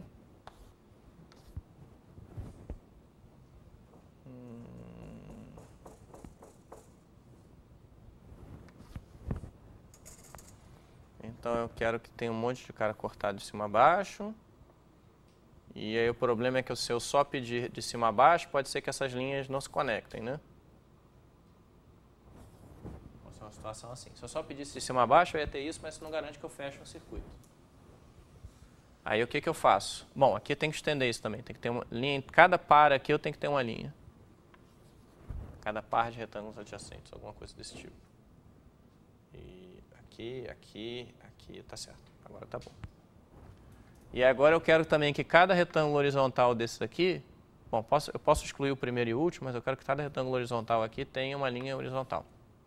Então eu quero que tenha um monte de cara cortado de cima a baixo. E aí o problema é que se eu só pedir de cima a baixo, pode ser que essas linhas não se conectem, né? Vou ser uma situação assim. Se eu só pedisse de cima a baixo, eu ia ter isso, mas isso não garante que eu feche um circuito. Aí o que, que eu faço? Bom, aqui tem que estender isso também. Tem que ter uma linha. Cada par aqui eu tenho que ter uma linha. Cada par de retângulos adjacentes, alguma coisa desse tipo. E aqui, aqui, aqui, tá certo. Agora tá bom. E agora eu quero também que cada retângulo horizontal desses aqui, bom, posso, eu posso excluir o primeiro e o último, mas eu quero que cada retângulo horizontal aqui tenha uma linha horizontal.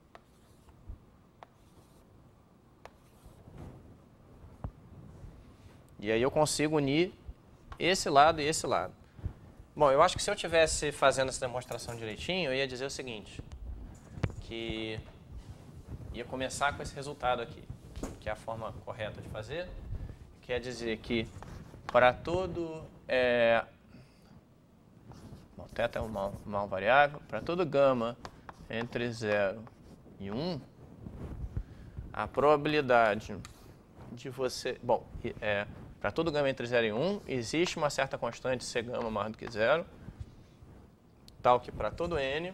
E aí eu consigo unir esse lado e esse lado. Bom, eu acho que se eu estivesse fazendo essa demonstração direitinho, eu ia dizer o seguinte, que ia começar com esse resultado aqui, que é a forma correta de fazer. Quer dizer que para todo, é, bom, θ é uma, uma variável, para todo gama entre zero e um, a probabilidade de você, bom, é, para todo gama entre zero e um, existe uma certa constante C gama maior do que zero, tal que para todo n,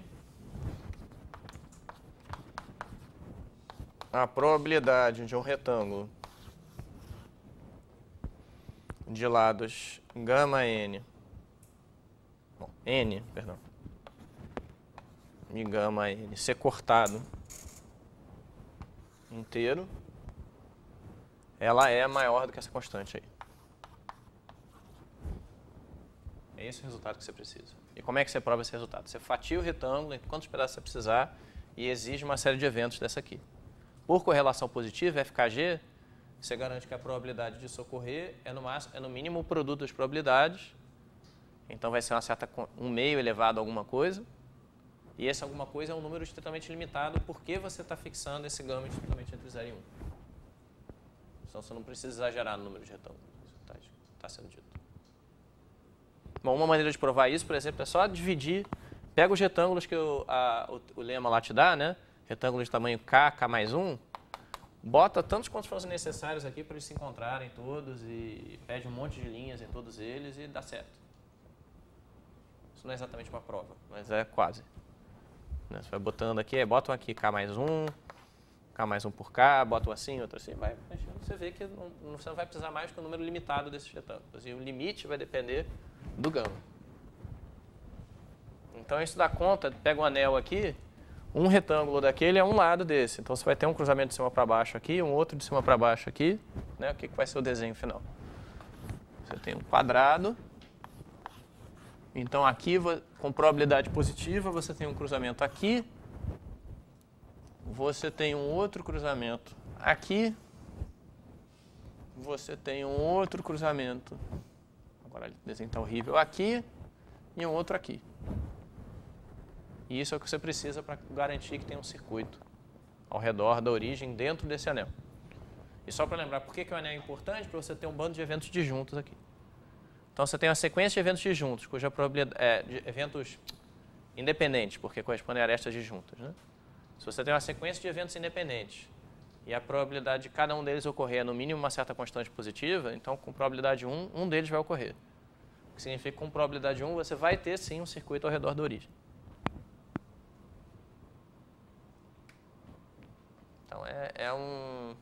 a probabilidade de um retângulo de lados gama n, bom, n, perdão, e gama n ser cortado inteiro, ela é maior do que essa constante aí. É esse o resultado que você precisa. E como é que você prova esse resultado? Você fatia o retângulo em quantos pedaços você precisar e exige uma série de eventos dessa aqui. Por correlação positiva, F K G, você garante que a probabilidade disso ocorrer é no, máximo, é no mínimo o produto das probabilidades. Então vai ser uma certa, um meio elevado a alguma coisa. E esse alguma coisa é um número estritamente limitado porque você está fixando esse gama estritamente entre zero e um. Então você não precisa exagerar no número de retângulos. Isso está tá sendo dito. Bom, uma maneira de provar isso, por exemplo, é só dividir. Pega os retângulos que o, a, o, o lema lá te dá, né? Retângulos de tamanho K, K mais um. Bota tantos quantos fossem necessários aqui para eles se encontrarem todos e pede um monte de linhas em todos eles e dá certo. Isso não é exatamente uma prova, mas é quase. Você vai botando aqui, bota um aqui K mais um, K mais um por K, bota um assim, outro assim, vai mexendo. Você vê que não, você não vai precisar mais que um número limitado desses retângulos. E o limite vai depender do gama. Então isso dá conta, pega um anel aqui, um retângulo daquele é um lado desse. Então você vai ter um cruzamento de cima para baixo aqui, um outro de cima para baixo aqui. Né? O que, que vai ser o desenho final? Você tem um quadrado. Então aqui, com probabilidade positiva, você tem um cruzamento aqui. Você tem um outro cruzamento aqui. Você tem um outro cruzamento. Agora o desenho está horrível aqui. E um outro aqui. E isso é o que você precisa para garantir que tem um circuito ao redor da origem dentro desse anel. E só para lembrar, por que, que o anel é importante? Para você ter um bando de eventos disjuntos aqui. Então você tem uma sequência de eventos disjuntos, cuja probabilidade é de eventos independentes, porque correspondem a arestas disjuntas, né? Se você tem uma sequência de eventos independentes e a probabilidade de cada um deles ocorrer é no mínimo uma certa constante positiva, então com probabilidade um, um deles vai ocorrer. O que significa que com probabilidade um você vai ter sim um circuito ao redor da origem. Então é, é um...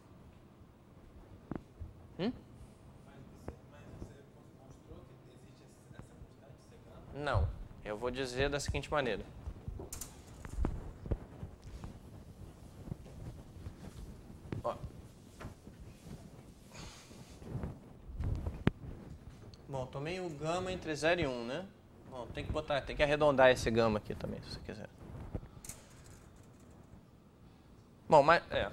Hum? Não, eu vou dizer da seguinte maneira. Ó. Bom, tomei o gama entre zero e um, né? Bom, tem que botar, tem que arredondar esse gama aqui também, se você quiser. Bom, mas é.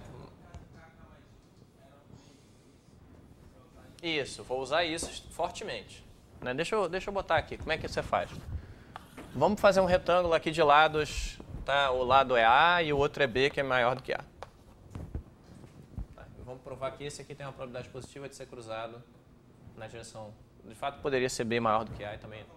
Isso, vou usar isso fortemente. Né? Deixa eu, deixa eu botar aqui, como é que você faz? Vamos fazer um retângulo aqui de lados tá, o lado é A e o outro é B, que é maior do que A. Tá, vamos provar que esse aqui tem uma probabilidade positiva de ser cruzado na direção... De fato, poderia ser B maior do que A e também...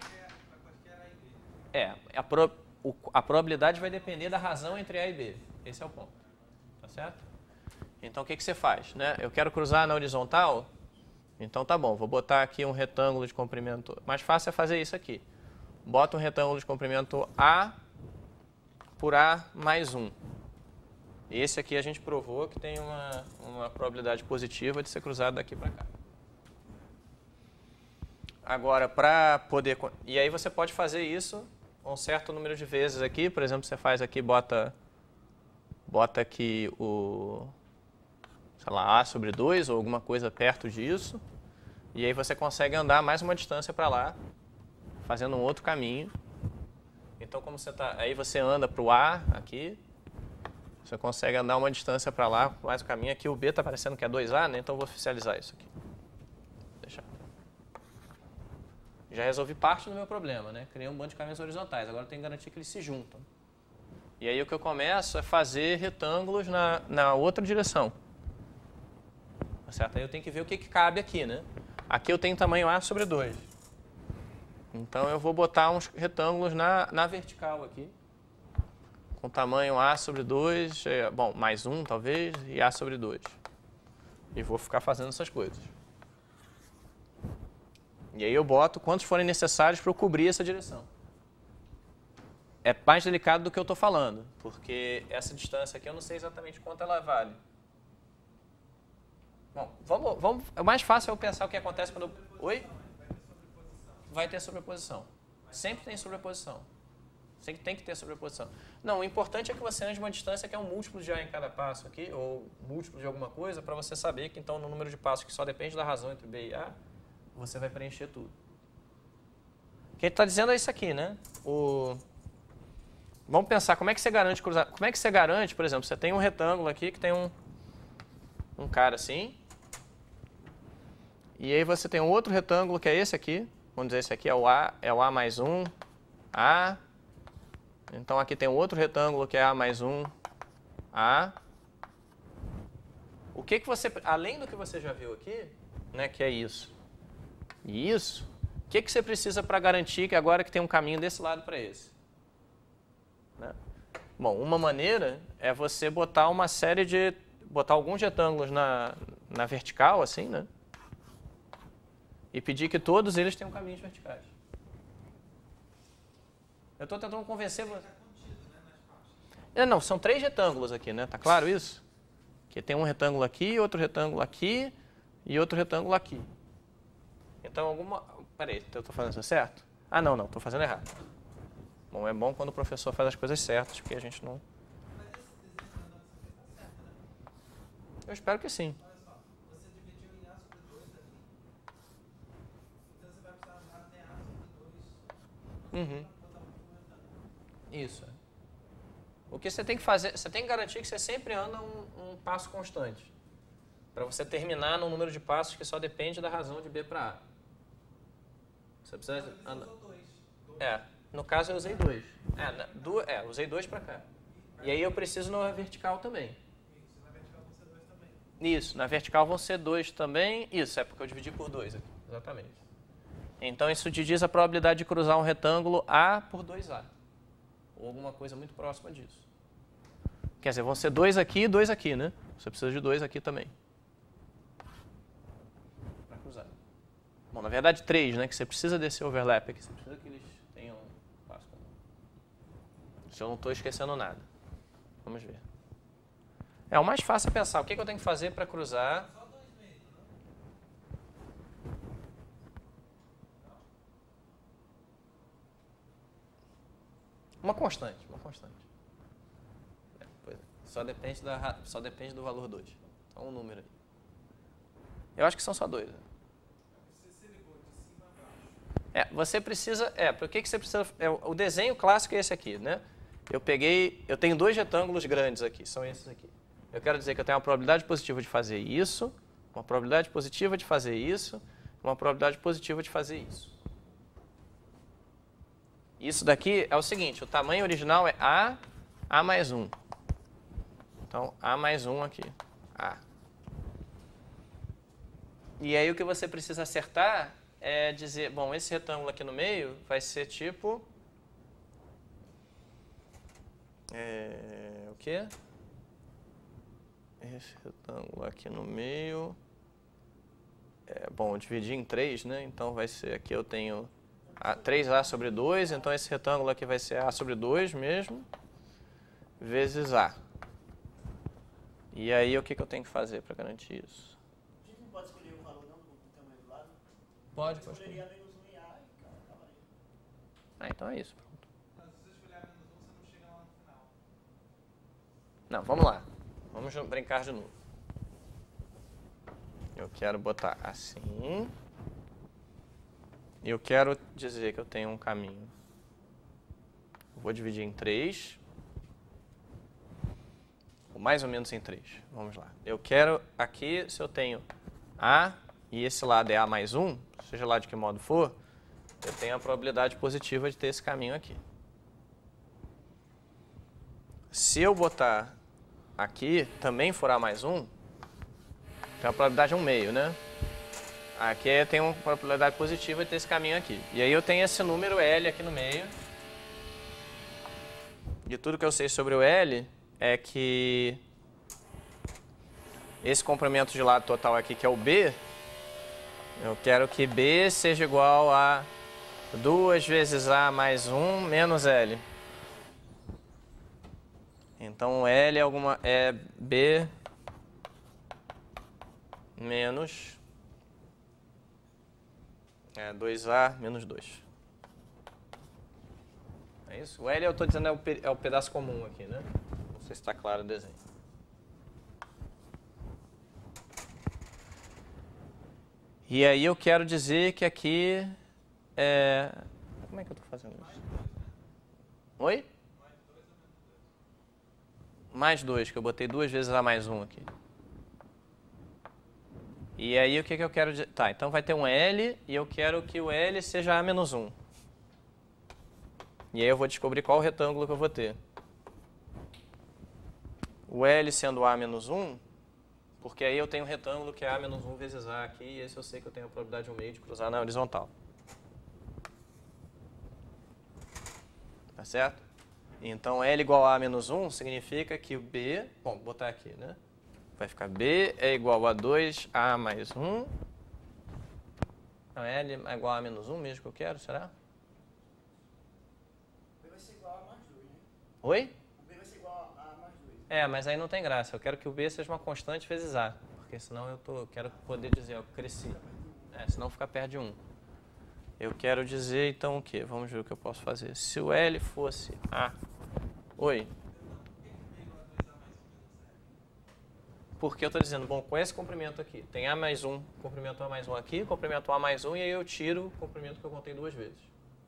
É, a, pro, o, a probabilidade vai depender da razão entre A e B. Esse é o ponto. Tá certo? Então, o que, que você faz? Né? Eu quero cruzar na horizontal, então tá bom, vou botar aqui um retângulo de comprimento. Mais fácil é fazer isso aqui. Bota um retângulo de comprimento A por A mais um. Esse aqui a gente provou que tem uma, uma probabilidade positiva de ser cruzado daqui para cá. Agora, para poder... E aí você pode fazer isso um certo número de vezes aqui. Por exemplo, você faz aqui, bota, bota aqui o, sei lá, A sobre dois ou alguma coisa perto disso. E aí você consegue andar mais uma distância para lá, fazendo um outro caminho. Então, como você tá, aí você anda para o A aqui, você consegue andar uma distância para lá, mais o caminho. Aqui o B está parecendo que é dois A, né? Então eu vou oficializar isso aqui. Deixa. Já resolvi parte do meu problema, né? Criei um bando de caminhos horizontais. Agora eu tenho que garantir que eles se juntam. E aí o que eu começo é fazer retângulos na, na outra direção. Tá certo? Aí eu tenho que ver o que, que cabe aqui, né? Aqui eu tenho tamanho A sobre dois. Então eu vou botar uns retângulos na, na vertical aqui. Com tamanho A sobre dois, é, bom, mais um talvez, e A sobre dois. E vou ficar fazendo essas coisas. E aí eu boto quantos forem necessários para eu cobrir essa direção. É mais delicado do que eu estou falando, porque essa distância aqui eu não sei exatamente quanto ela vale. Bom, vamos, vamos, é mais fácil eu pensar o que acontece quando... Oi? Vai ter sobreposição. Sempre tem sobreposição. Sempre tem que ter sobreposição. Não, o importante é que você ande uma distância que é um múltiplo de A em cada passo aqui, ou múltiplo de alguma coisa, para você saber que então no número de passos que só depende da razão entre B e A, você vai preencher tudo. O que ele está dizendo é isso aqui, né? O... Vamos pensar, como é que você garante cruzar? Como é que você garante, por exemplo, você tem um retângulo aqui que tem um, um cara assim, e aí você tem um outro retângulo que é esse aqui, vamos dizer esse aqui é o A, é o A mais um, A, então aqui tem um outro retângulo que é A mais um, A. O que que você, além do que você já viu aqui, né, que é isso, e isso, o que que você precisa para garantir que agora que tem um caminho desse lado para esse? Né? Bom, uma maneira é você botar uma série de, botar alguns retângulos na, na vertical, assim, né? E pedir que todos eles tenham caminhos verticais. Eu estou tentando convencer você. É, não, são três retângulos aqui, né? Tá claro isso? Que tem um retângulo aqui, outro retângulo aqui e outro retângulo aqui. Então, alguma... Peraí, eu estou fazendo isso certo? Ah, não, não, estou fazendo errado. Bom, é bom quando o professor faz as coisas certas, porque a gente não... Eu espero que sim. Olha só, você dividiu em A sobre dois aqui. Então você vai precisar usar até A sobre dois. Uhum. Isso. O que você tem que fazer, você tem que garantir que você sempre anda um, um passo constante. Para você terminar num número de passos que só depende da razão de B para A. Você precisa andar... É, no caso eu usei dois. É, na, du, é usei dois para cá. E aí eu preciso na vertical também. Isso, na vertical vão ser dois também. Isso, é porque eu dividi por dois aqui. Exatamente. Então isso te diz a probabilidade de cruzar um retângulo A por dois A. Ou alguma coisa muito próxima disso. Quer dizer, vão ser dois aqui e dois aqui, né? Você precisa de dois aqui também. Para cruzar. Bom, na verdade três, né? Que você precisa desse overlap aqui. Você precisa que eles tenham um passo comum. Se eu não estou esquecendo nada. Vamos ver. É, o mais fácil é pensar, o que, que eu tenho que fazer para cruzar... Uma constante, uma constante. É, pois é. Só, depende da, só depende do valor dois. Então, um número aí. Eu acho que são só dois. Né? É, você precisa... É, por que que você precisa... É, o desenho clássico é esse aqui, né? Eu peguei... Eu tenho dois retângulos grandes aqui, são esses aqui. Eu quero dizer que eu tenho uma probabilidade positiva de fazer isso, uma probabilidade positiva de fazer isso, uma probabilidade positiva de fazer isso. Isso daqui é o seguinte, o tamanho original é A A mais um. Então, A mais um aqui. A. E aí o que você precisa acertar é dizer, bom, esse retângulo aqui no meio vai ser tipo... É, o quê? Esse retângulo aqui no meio... É, bom, eu dividi em três, né? Então vai ser, aqui eu tenho a, três A sobre dois, então esse retângulo aqui vai ser A sobre dois mesmo, vezes A. E aí o que, que eu tenho que fazer para garantir isso? A gente não pode escolher o valor não do tamanho do lado? Pode, Eu pode. escolheria menos um e A e acaba aí. Ah, então é isso, pronto. Mas se você escolher menos um, você não chega lá no final. Não, vamos lá. Vamos brincar de novo. Eu quero botar assim. E eu quero dizer que eu tenho um caminho. Eu vou dividir em três. Ou mais ou menos em três. Vamos lá. Eu quero aqui, se eu tenho A e esse lado é A mais um, seja lá de que modo for, eu tenho a probabilidade positiva de ter esse caminho aqui. Se eu botar aqui também for A mais um, tem uma probabilidade um meio, né? Aqui eu tenho uma probabilidade positiva de ter esse caminho aqui. E aí eu tenho esse número L aqui no meio. E tudo que eu sei sobre o L é que esse comprimento de lado total aqui, que é o B, eu quero que B seja igual a duas vezes A mais um menos L. Então L é, alguma, é B menos é, dois A menos dois. É isso? O L eu estou dizendo é o, é o pedaço comum aqui, né? Não sei se está claro o desenho. E aí eu quero dizer que aqui é... Como é que eu estou fazendo isso? Oi? Mais dois, que eu botei duas vezes A mais um aqui. E aí o que, que eu quero dizer? Tá, então vai ter um L e eu quero que o L seja A menos um. E aí eu vou descobrir qual retângulo que eu vou ter. O L sendo A menos um, porque aí eu tenho um retângulo que é A menos um vezes A aqui, e esse eu sei que eu tenho a probabilidade um meio de cruzar na horizontal. Tá certo? Então L igual a A menos um significa que o B, bom, vou botar aqui, né? Vai ficar B é igual a dois A mais um. Não, L é igual a A menos um mesmo que eu quero, será? B vai ser igual a mais dois, né? Oi? O B vai ser igual a A mais dois. É, mas aí não tem graça. Eu quero que o B seja uma constante vezes A. Porque senão eu tô, quero poder dizer, eu cresci. É, senão fica perto de um. Eu quero dizer, então, o quê? Vamos ver o que eu posso fazer. Se o L fosse A... Oi? Porque eu estou dizendo, bom, com esse comprimento aqui, tem A mais um, comprimento A mais um aqui, comprimento A mais um, e aí eu tiro o comprimento que eu contei duas vezes.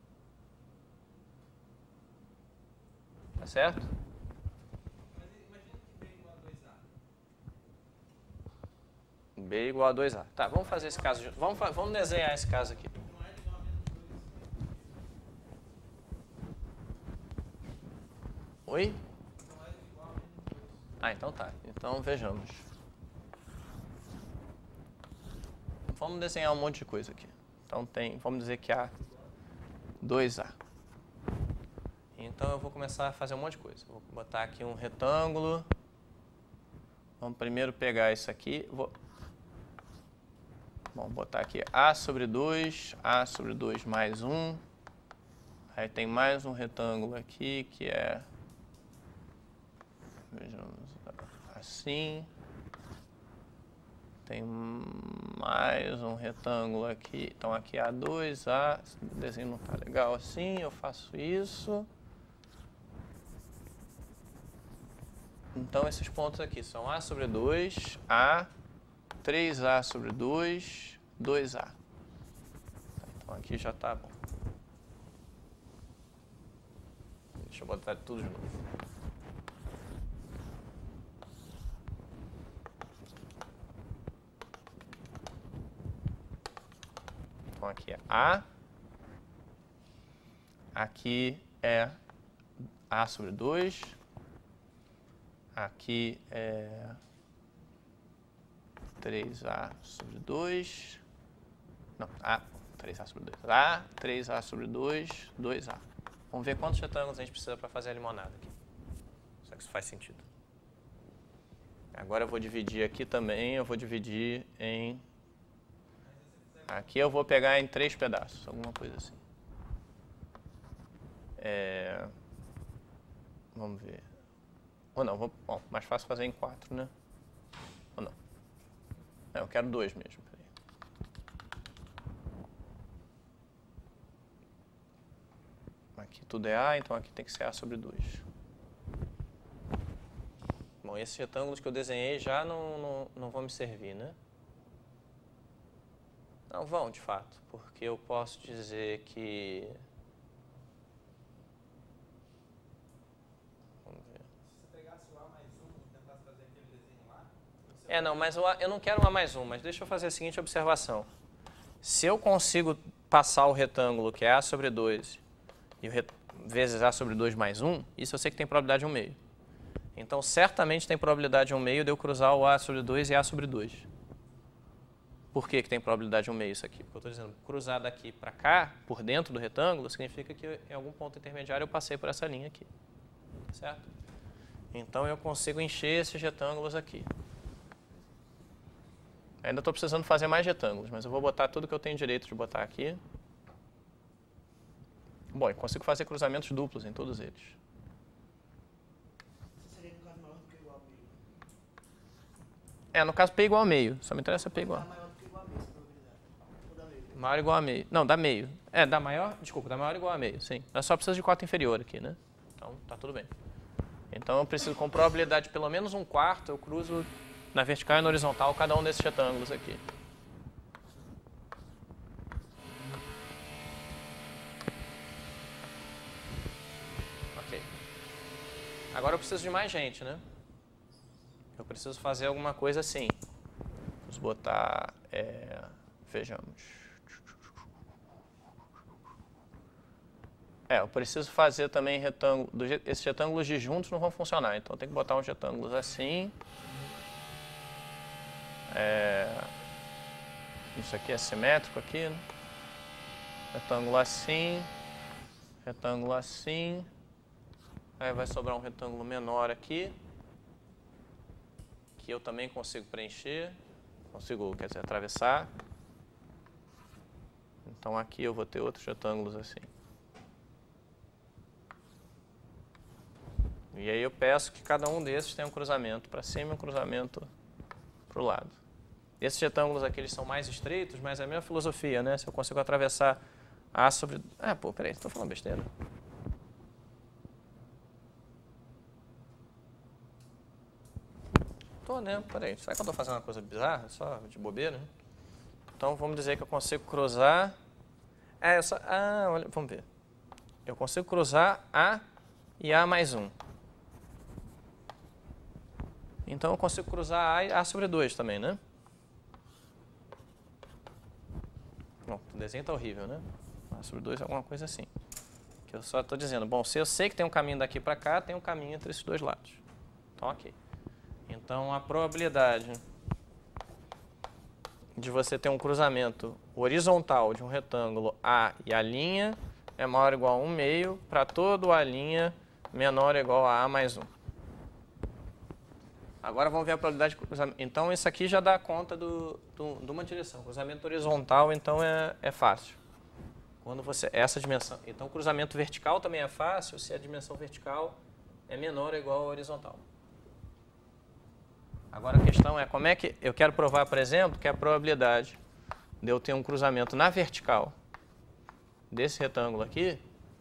Tá certo? Mas imagina que B igual a dois A. B igual a dois A. Tá, vamos fazer esse caso. de- Vamos, fa- vamos desenhar esse caso aqui. Então L igual a menos dois. Oi? Então L igual a menos dois. Ah, então tá. Então vejamos. Vamos desenhar um monte de coisa aqui. Então tem, vamos dizer que há dois A. Então eu vou começar a fazer um monte de coisa. Vou botar aqui um retângulo. Vamos primeiro pegar isso aqui. Vou... Vamos botar aqui A sobre dois, A sobre dois mais um. Aí tem mais um retângulo aqui que é... Vejamos assim. Tem mais um retângulo aqui. Então aqui A dois, A. O desenho não está legal assim. Eu faço isso. Então esses pontos aqui são A sobre dois, A, três A sobre dois, dois A. Então aqui já está bom. Deixa eu botar tudo de novo. Então aqui é A. Aqui é A sobre dois. aqui é três A sobre dois. Não, A, três A sobre dois. A, três A sobre dois, dois A. Vamos ver quantos retângulos a gente precisa para fazer a limonada aqui. Será que isso faz sentido? Agora eu vou dividir aqui também, eu vou dividir em... Aqui eu vou pegar em três pedaços, alguma coisa assim. É... Vamos ver. Ou não, vou... Bom, mais fácil fazer em quatro, né? Ou não? Não, eu quero dois mesmo. Peraí. Aqui tudo é A, então aqui tem que ser A sobre dois. Bom, esses retângulos que eu desenhei já não, não, não vão me servir, né? Não vão, de fato, porque eu posso dizer que... Vamos ver. Se você pegasse o A mais um e tentasse fazer aquele desenho lá... É, não, mas o A, eu não quero um A mais um, mas deixa eu fazer a seguinte observação. Se eu consigo passar o retângulo que é A sobre dois e o ret... vezes A sobre dois mais um, isso eu sei que tem probabilidade de um meio. Então, certamente tem probabilidade de um meio de eu cruzar o A sobre dois e A sobre dois. Por que que tem probabilidade de um meio isso aqui? Porque eu estou dizendo, cruzar daqui para cá, por dentro do retângulo, significa que em algum ponto intermediário eu passei por essa linha aqui. Certo? Então, eu consigo encher esses retângulos aqui. Ainda estou precisando fazer mais retângulos, mas eu vou botar tudo que eu tenho direito de botar aqui. Bom, eu consigo fazer cruzamentos duplos em todos eles. Seria no caso maior do que igual a meio. É, no caso P igual a meio. Só me interessa P igual. Dá maior do que igual a meio, essa probabilidade. Ou dá meio. Maior igual a meio. Não, dá meio. É, dá maior, desculpa, dá maior igual a meio, sim. Eu só preciso de cota inferior aqui, né? Então, tá tudo bem. Então, eu preciso, com probabilidade de pelo menos um quarto, eu cruzo na vertical e na horizontal cada um desses retângulos aqui. Ok. Agora eu preciso de mais gente, né? Eu preciso fazer alguma coisa assim. Vamos botar... É, vejamos. É, eu preciso fazer também retângulo. Do jeito, esses retângulos disjuntos não vão funcionar, então eu tenho que botar uns retângulos assim. É, isso aqui é simétrico aqui, né? Retângulo assim, retângulo assim. Aí vai sobrar um retângulo menor aqui, que eu também consigo preencher, consigo, quer dizer, atravessar. Então aqui eu vou ter outros retângulos assim. E aí eu peço que cada um desses tenha um cruzamento para cima e um cruzamento para o lado. Esses retângulos aqui eles são mais estreitos, mas é a mesma filosofia, né? Se eu consigo atravessar A sobre... Ah, pô, peraí, estou falando besteira. Tô, né? Peraí, será que eu estou fazendo uma coisa bizarra? Só de bobeira, né? Então vamos dizer que eu consigo cruzar... É, eu só... Ah, olha, vamos ver. Eu consigo cruzar A e A mais um. Então eu consigo cruzar A e A sobre dois também, né? Bom, o desenho está horrível, né? A sobre dois é alguma coisa assim. Que eu só estou dizendo, bom, se eu sei que tem um caminho daqui para cá, tem um caminho entre esses dois lados. Então, ok. Então, a probabilidade de você ter um cruzamento horizontal de um retângulo A e A' é maior ou igual a um meio para todo A' menor ou igual a A mais um. Agora vamos ver a probabilidade de cruzamento. Então, isso aqui já dá conta do, do, de uma direção. Cruzamento horizontal, então, é, é fácil. Quando você, essa dimensão. Então, o cruzamento vertical também é fácil se a dimensão vertical é menor ou igual a horizontal. Agora, a questão é como é que... Eu quero provar, por exemplo, que a probabilidade de eu ter um cruzamento na vertical desse retângulo aqui...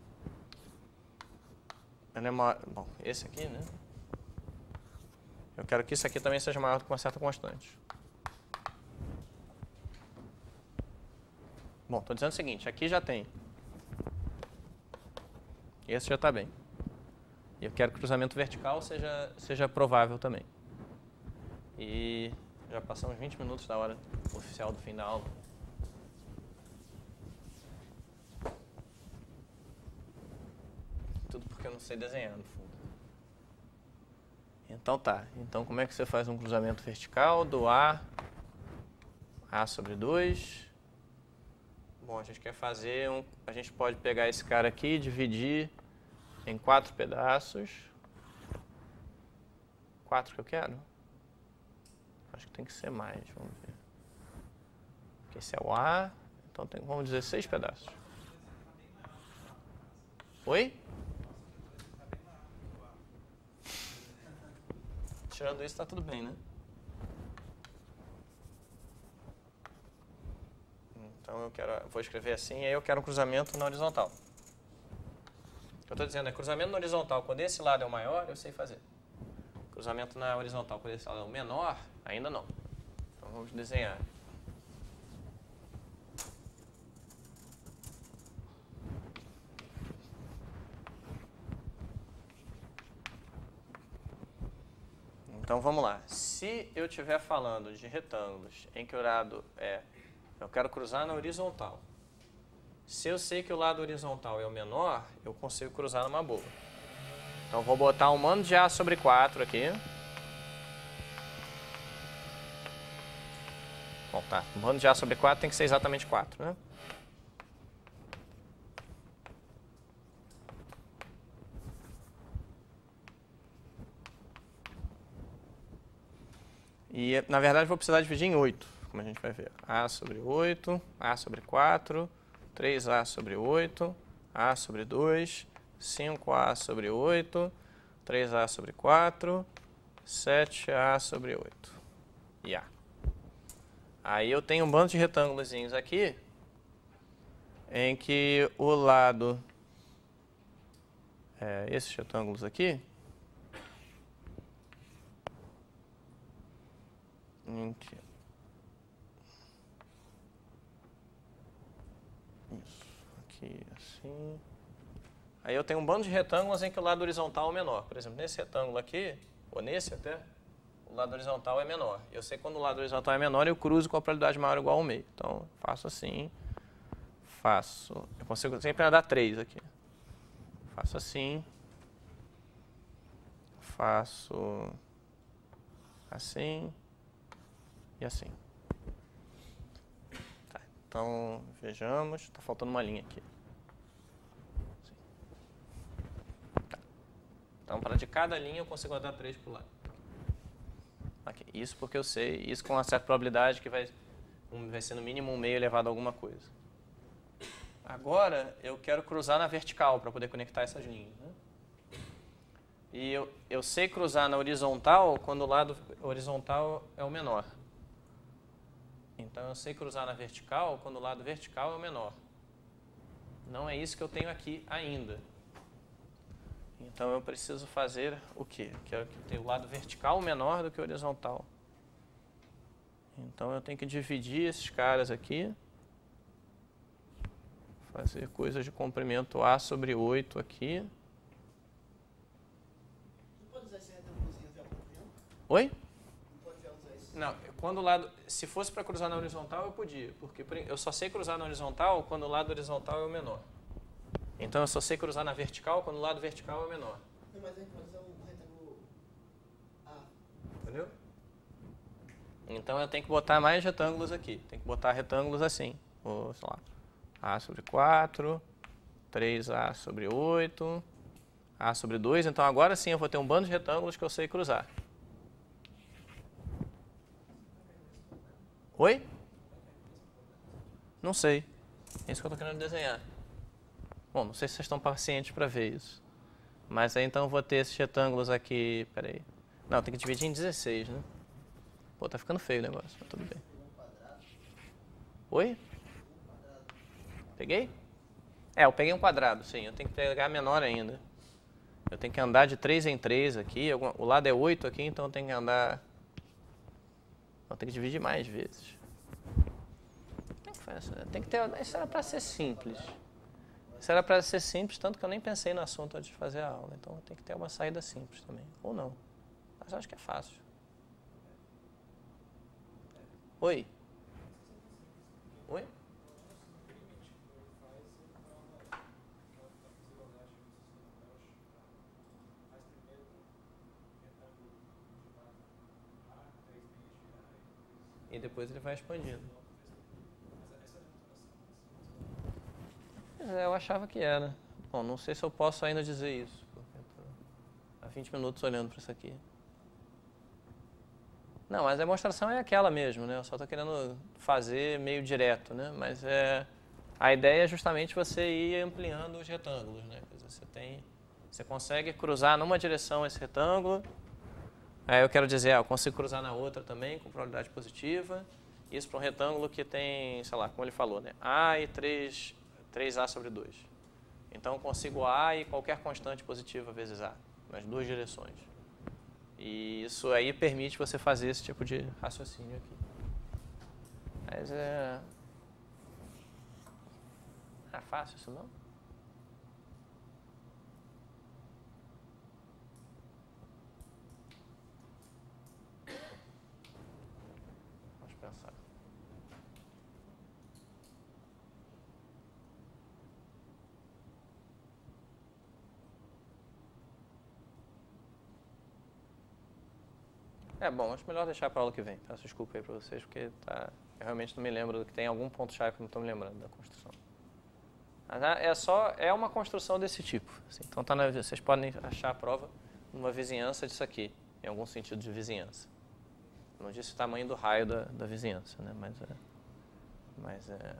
Ela é maior, bom, esse aqui, né? Eu quero que isso aqui também seja maior do que uma certa constante. Bom, estou dizendo o seguinte, aqui já tem. Esse já está bem. E eu quero que o cruzamento vertical seja, seja provável também. E já passamos vinte minutos da hora oficial do fim da aula. Tudo porque eu não sei desenhar, no fundo. Então tá. Então como é que você faz um cruzamento vertical do A, A sobre dois? Bom, a gente quer fazer um... A gente pode pegar esse cara aqui e dividir em quatro pedaços. Quatro que eu quero? Acho que tem que ser mais, vamos ver. Porque esse é o A, então tem, vamos dizer, seis pedaços. Oi? Tirando isso, tá tudo bem, né? Então eu quero, vou escrever assim, e aí eu quero um cruzamento na horizontal. O que eu estou dizendo é cruzamento na horizontal, quando esse lado é o maior, eu sei fazer. Cruzamento na horizontal, quando esse lado é o menor, ainda não. Então vamos desenhar. Então vamos lá. Se eu estiver falando de retângulos em que o lado é... Eu quero cruzar na horizontal. Se eu sei que o lado horizontal é o menor, eu consigo cruzar numa boa. Então vou botar um mando de A sobre quatro aqui. Bom, tá. Um mando de A sobre quatro tem que ser exatamente quatro, né? E, na verdade, vou precisar dividir em oito, como a gente vai ver. A sobre oito, A sobre quatro, três A sobre oito, A sobre dois, cinco A sobre oito, três A sobre quatro, sete A sobre oito e A. Aí eu tenho um bando de retângulos aqui, em que o lado, é, esses retângulos aqui, em que, isso, aqui assim. Aí eu tenho um bando de retângulos em que o lado horizontal é menor. Por exemplo, nesse retângulo aqui, ou nesse até, o lado horizontal é menor. Eu sei que quando o lado horizontal é menor, eu cruzo com a probabilidade maior ou igual ao meio. Então, faço assim, faço... Eu consigo sempre andar três aqui. Faço assim, faço assim e assim. Tá, então, vejamos. Está faltando uma linha aqui. Assim. Tá. Então, para de cada linha, eu consigo andar três para o lado. Okay. Isso porque eu sei, isso com uma certa probabilidade que vai, um, vai ser no mínimo um meio elevado a alguma coisa. Agora, eu quero cruzar na vertical para poder conectar essas linhas. Né? E eu, eu sei cruzar na horizontal quando o lado horizontal é o menor. Então, eu sei cruzar na vertical quando o lado vertical é o menor. Não é isso que eu tenho aqui ainda. Então, eu preciso fazer o quê? Quero que tenha o lado vertical menor do que o horizontal. Então, eu tenho que dividir esses caras aqui. Fazer coisas de comprimento A sobre oito aqui. Não pode usar esse retângulozinho até o comprimento? Oi? Não pode usar esse? Não, quando o lado... Se fosse para cruzar na horizontal, eu podia. Porque eu só sei cruzar na horizontal quando o lado horizontal é o menor. Então, eu só sei cruzar na vertical quando o lado vertical é o menor. Não, mas a gente pode usar um retângulo A. Entendeu? Então, eu tenho que botar mais retângulos aqui. Tem que botar retângulos assim. Ou, sei lá, A sobre quatro, três A sobre oito, A sobre dois. Então, agora sim eu vou ter um bando de retângulos que eu sei cruzar. Oi? Não sei. É isso que eu estou querendo desenhar. Bom, não sei se vocês estão pacientes para ver isso. Mas aí então eu vou ter esses retângulos aqui. Peraí. Não, tem que dividir em dezesseis, né? Pô, tá ficando feio o negócio, mas tudo bem. Oi? Peguei? É, eu peguei um quadrado, sim. Eu tenho que pegar menor ainda. Eu tenho que andar de três em três aqui. O lado é oito aqui, então eu tenho que andar... Eu tenho que dividir mais vezes. Tem que ter... Isso era para ser simples. Isso era para ser simples, tanto que eu nem pensei no assunto antes de fazer a aula. Então tem que ter uma saída simples também. Ou não. Mas eu acho que é fácil. Oi? Oi? aí depois ele vai expandindo. É, eu achava que era. Bom, não sei se eu posso ainda dizer isso, porque eu tô há vinte minutos olhando para isso aqui. Não, mas a demonstração é aquela mesmo, né? Eu só estou querendo fazer meio direto, né? Mas é, a ideia é justamente você ir ampliando os retângulos, né? Quer dizer, você tem, você consegue cruzar numa direção esse retângulo. Aí eu quero dizer, ah, eu consigo cruzar na outra também com probabilidade positiva. Isso para um retângulo que tem, sei lá, como ele falou, né? A e três, três A sobre dois. Então eu consigo A e qualquer constante positiva vezes A, nas duas direções. E isso aí permite você fazer esse tipo de raciocínio aqui. Mas é... É fácil isso não? Vamos pensar. É bom, acho melhor deixar para a aula que vem. Peço desculpa aí para vocês, porque tá, eu realmente não me lembro do que tem algum ponto-chave que eu não estou me lembrando da construção. Mas é só é uma construção desse tipo. Assim, então tá na, vocês podem achar a prova numa vizinhança disso aqui, em algum sentido de vizinhança. Não disse o tamanho do raio da, da vizinhança, né? Mas é, mas é,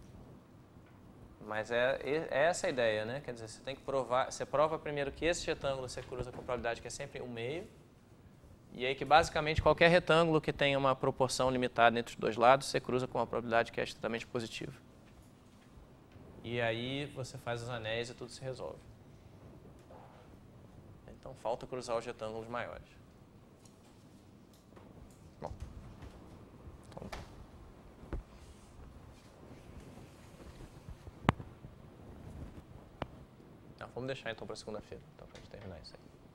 mas é, é essa a ideia, né? Quer dizer, você tem que provar, você prova primeiro que esse retângulo você cruza com a probabilidade que é sempre um meio. E aí que basicamente qualquer retângulo que tenha uma proporção limitada entre os dois lados, você cruza com uma probabilidade que é estritamente positiva. E aí você faz os anéis e tudo se resolve. Então falta cruzar os retângulos maiores. Bom. Então, não, vamos deixar então para segunda-feira, então, para a gente terminar isso aí.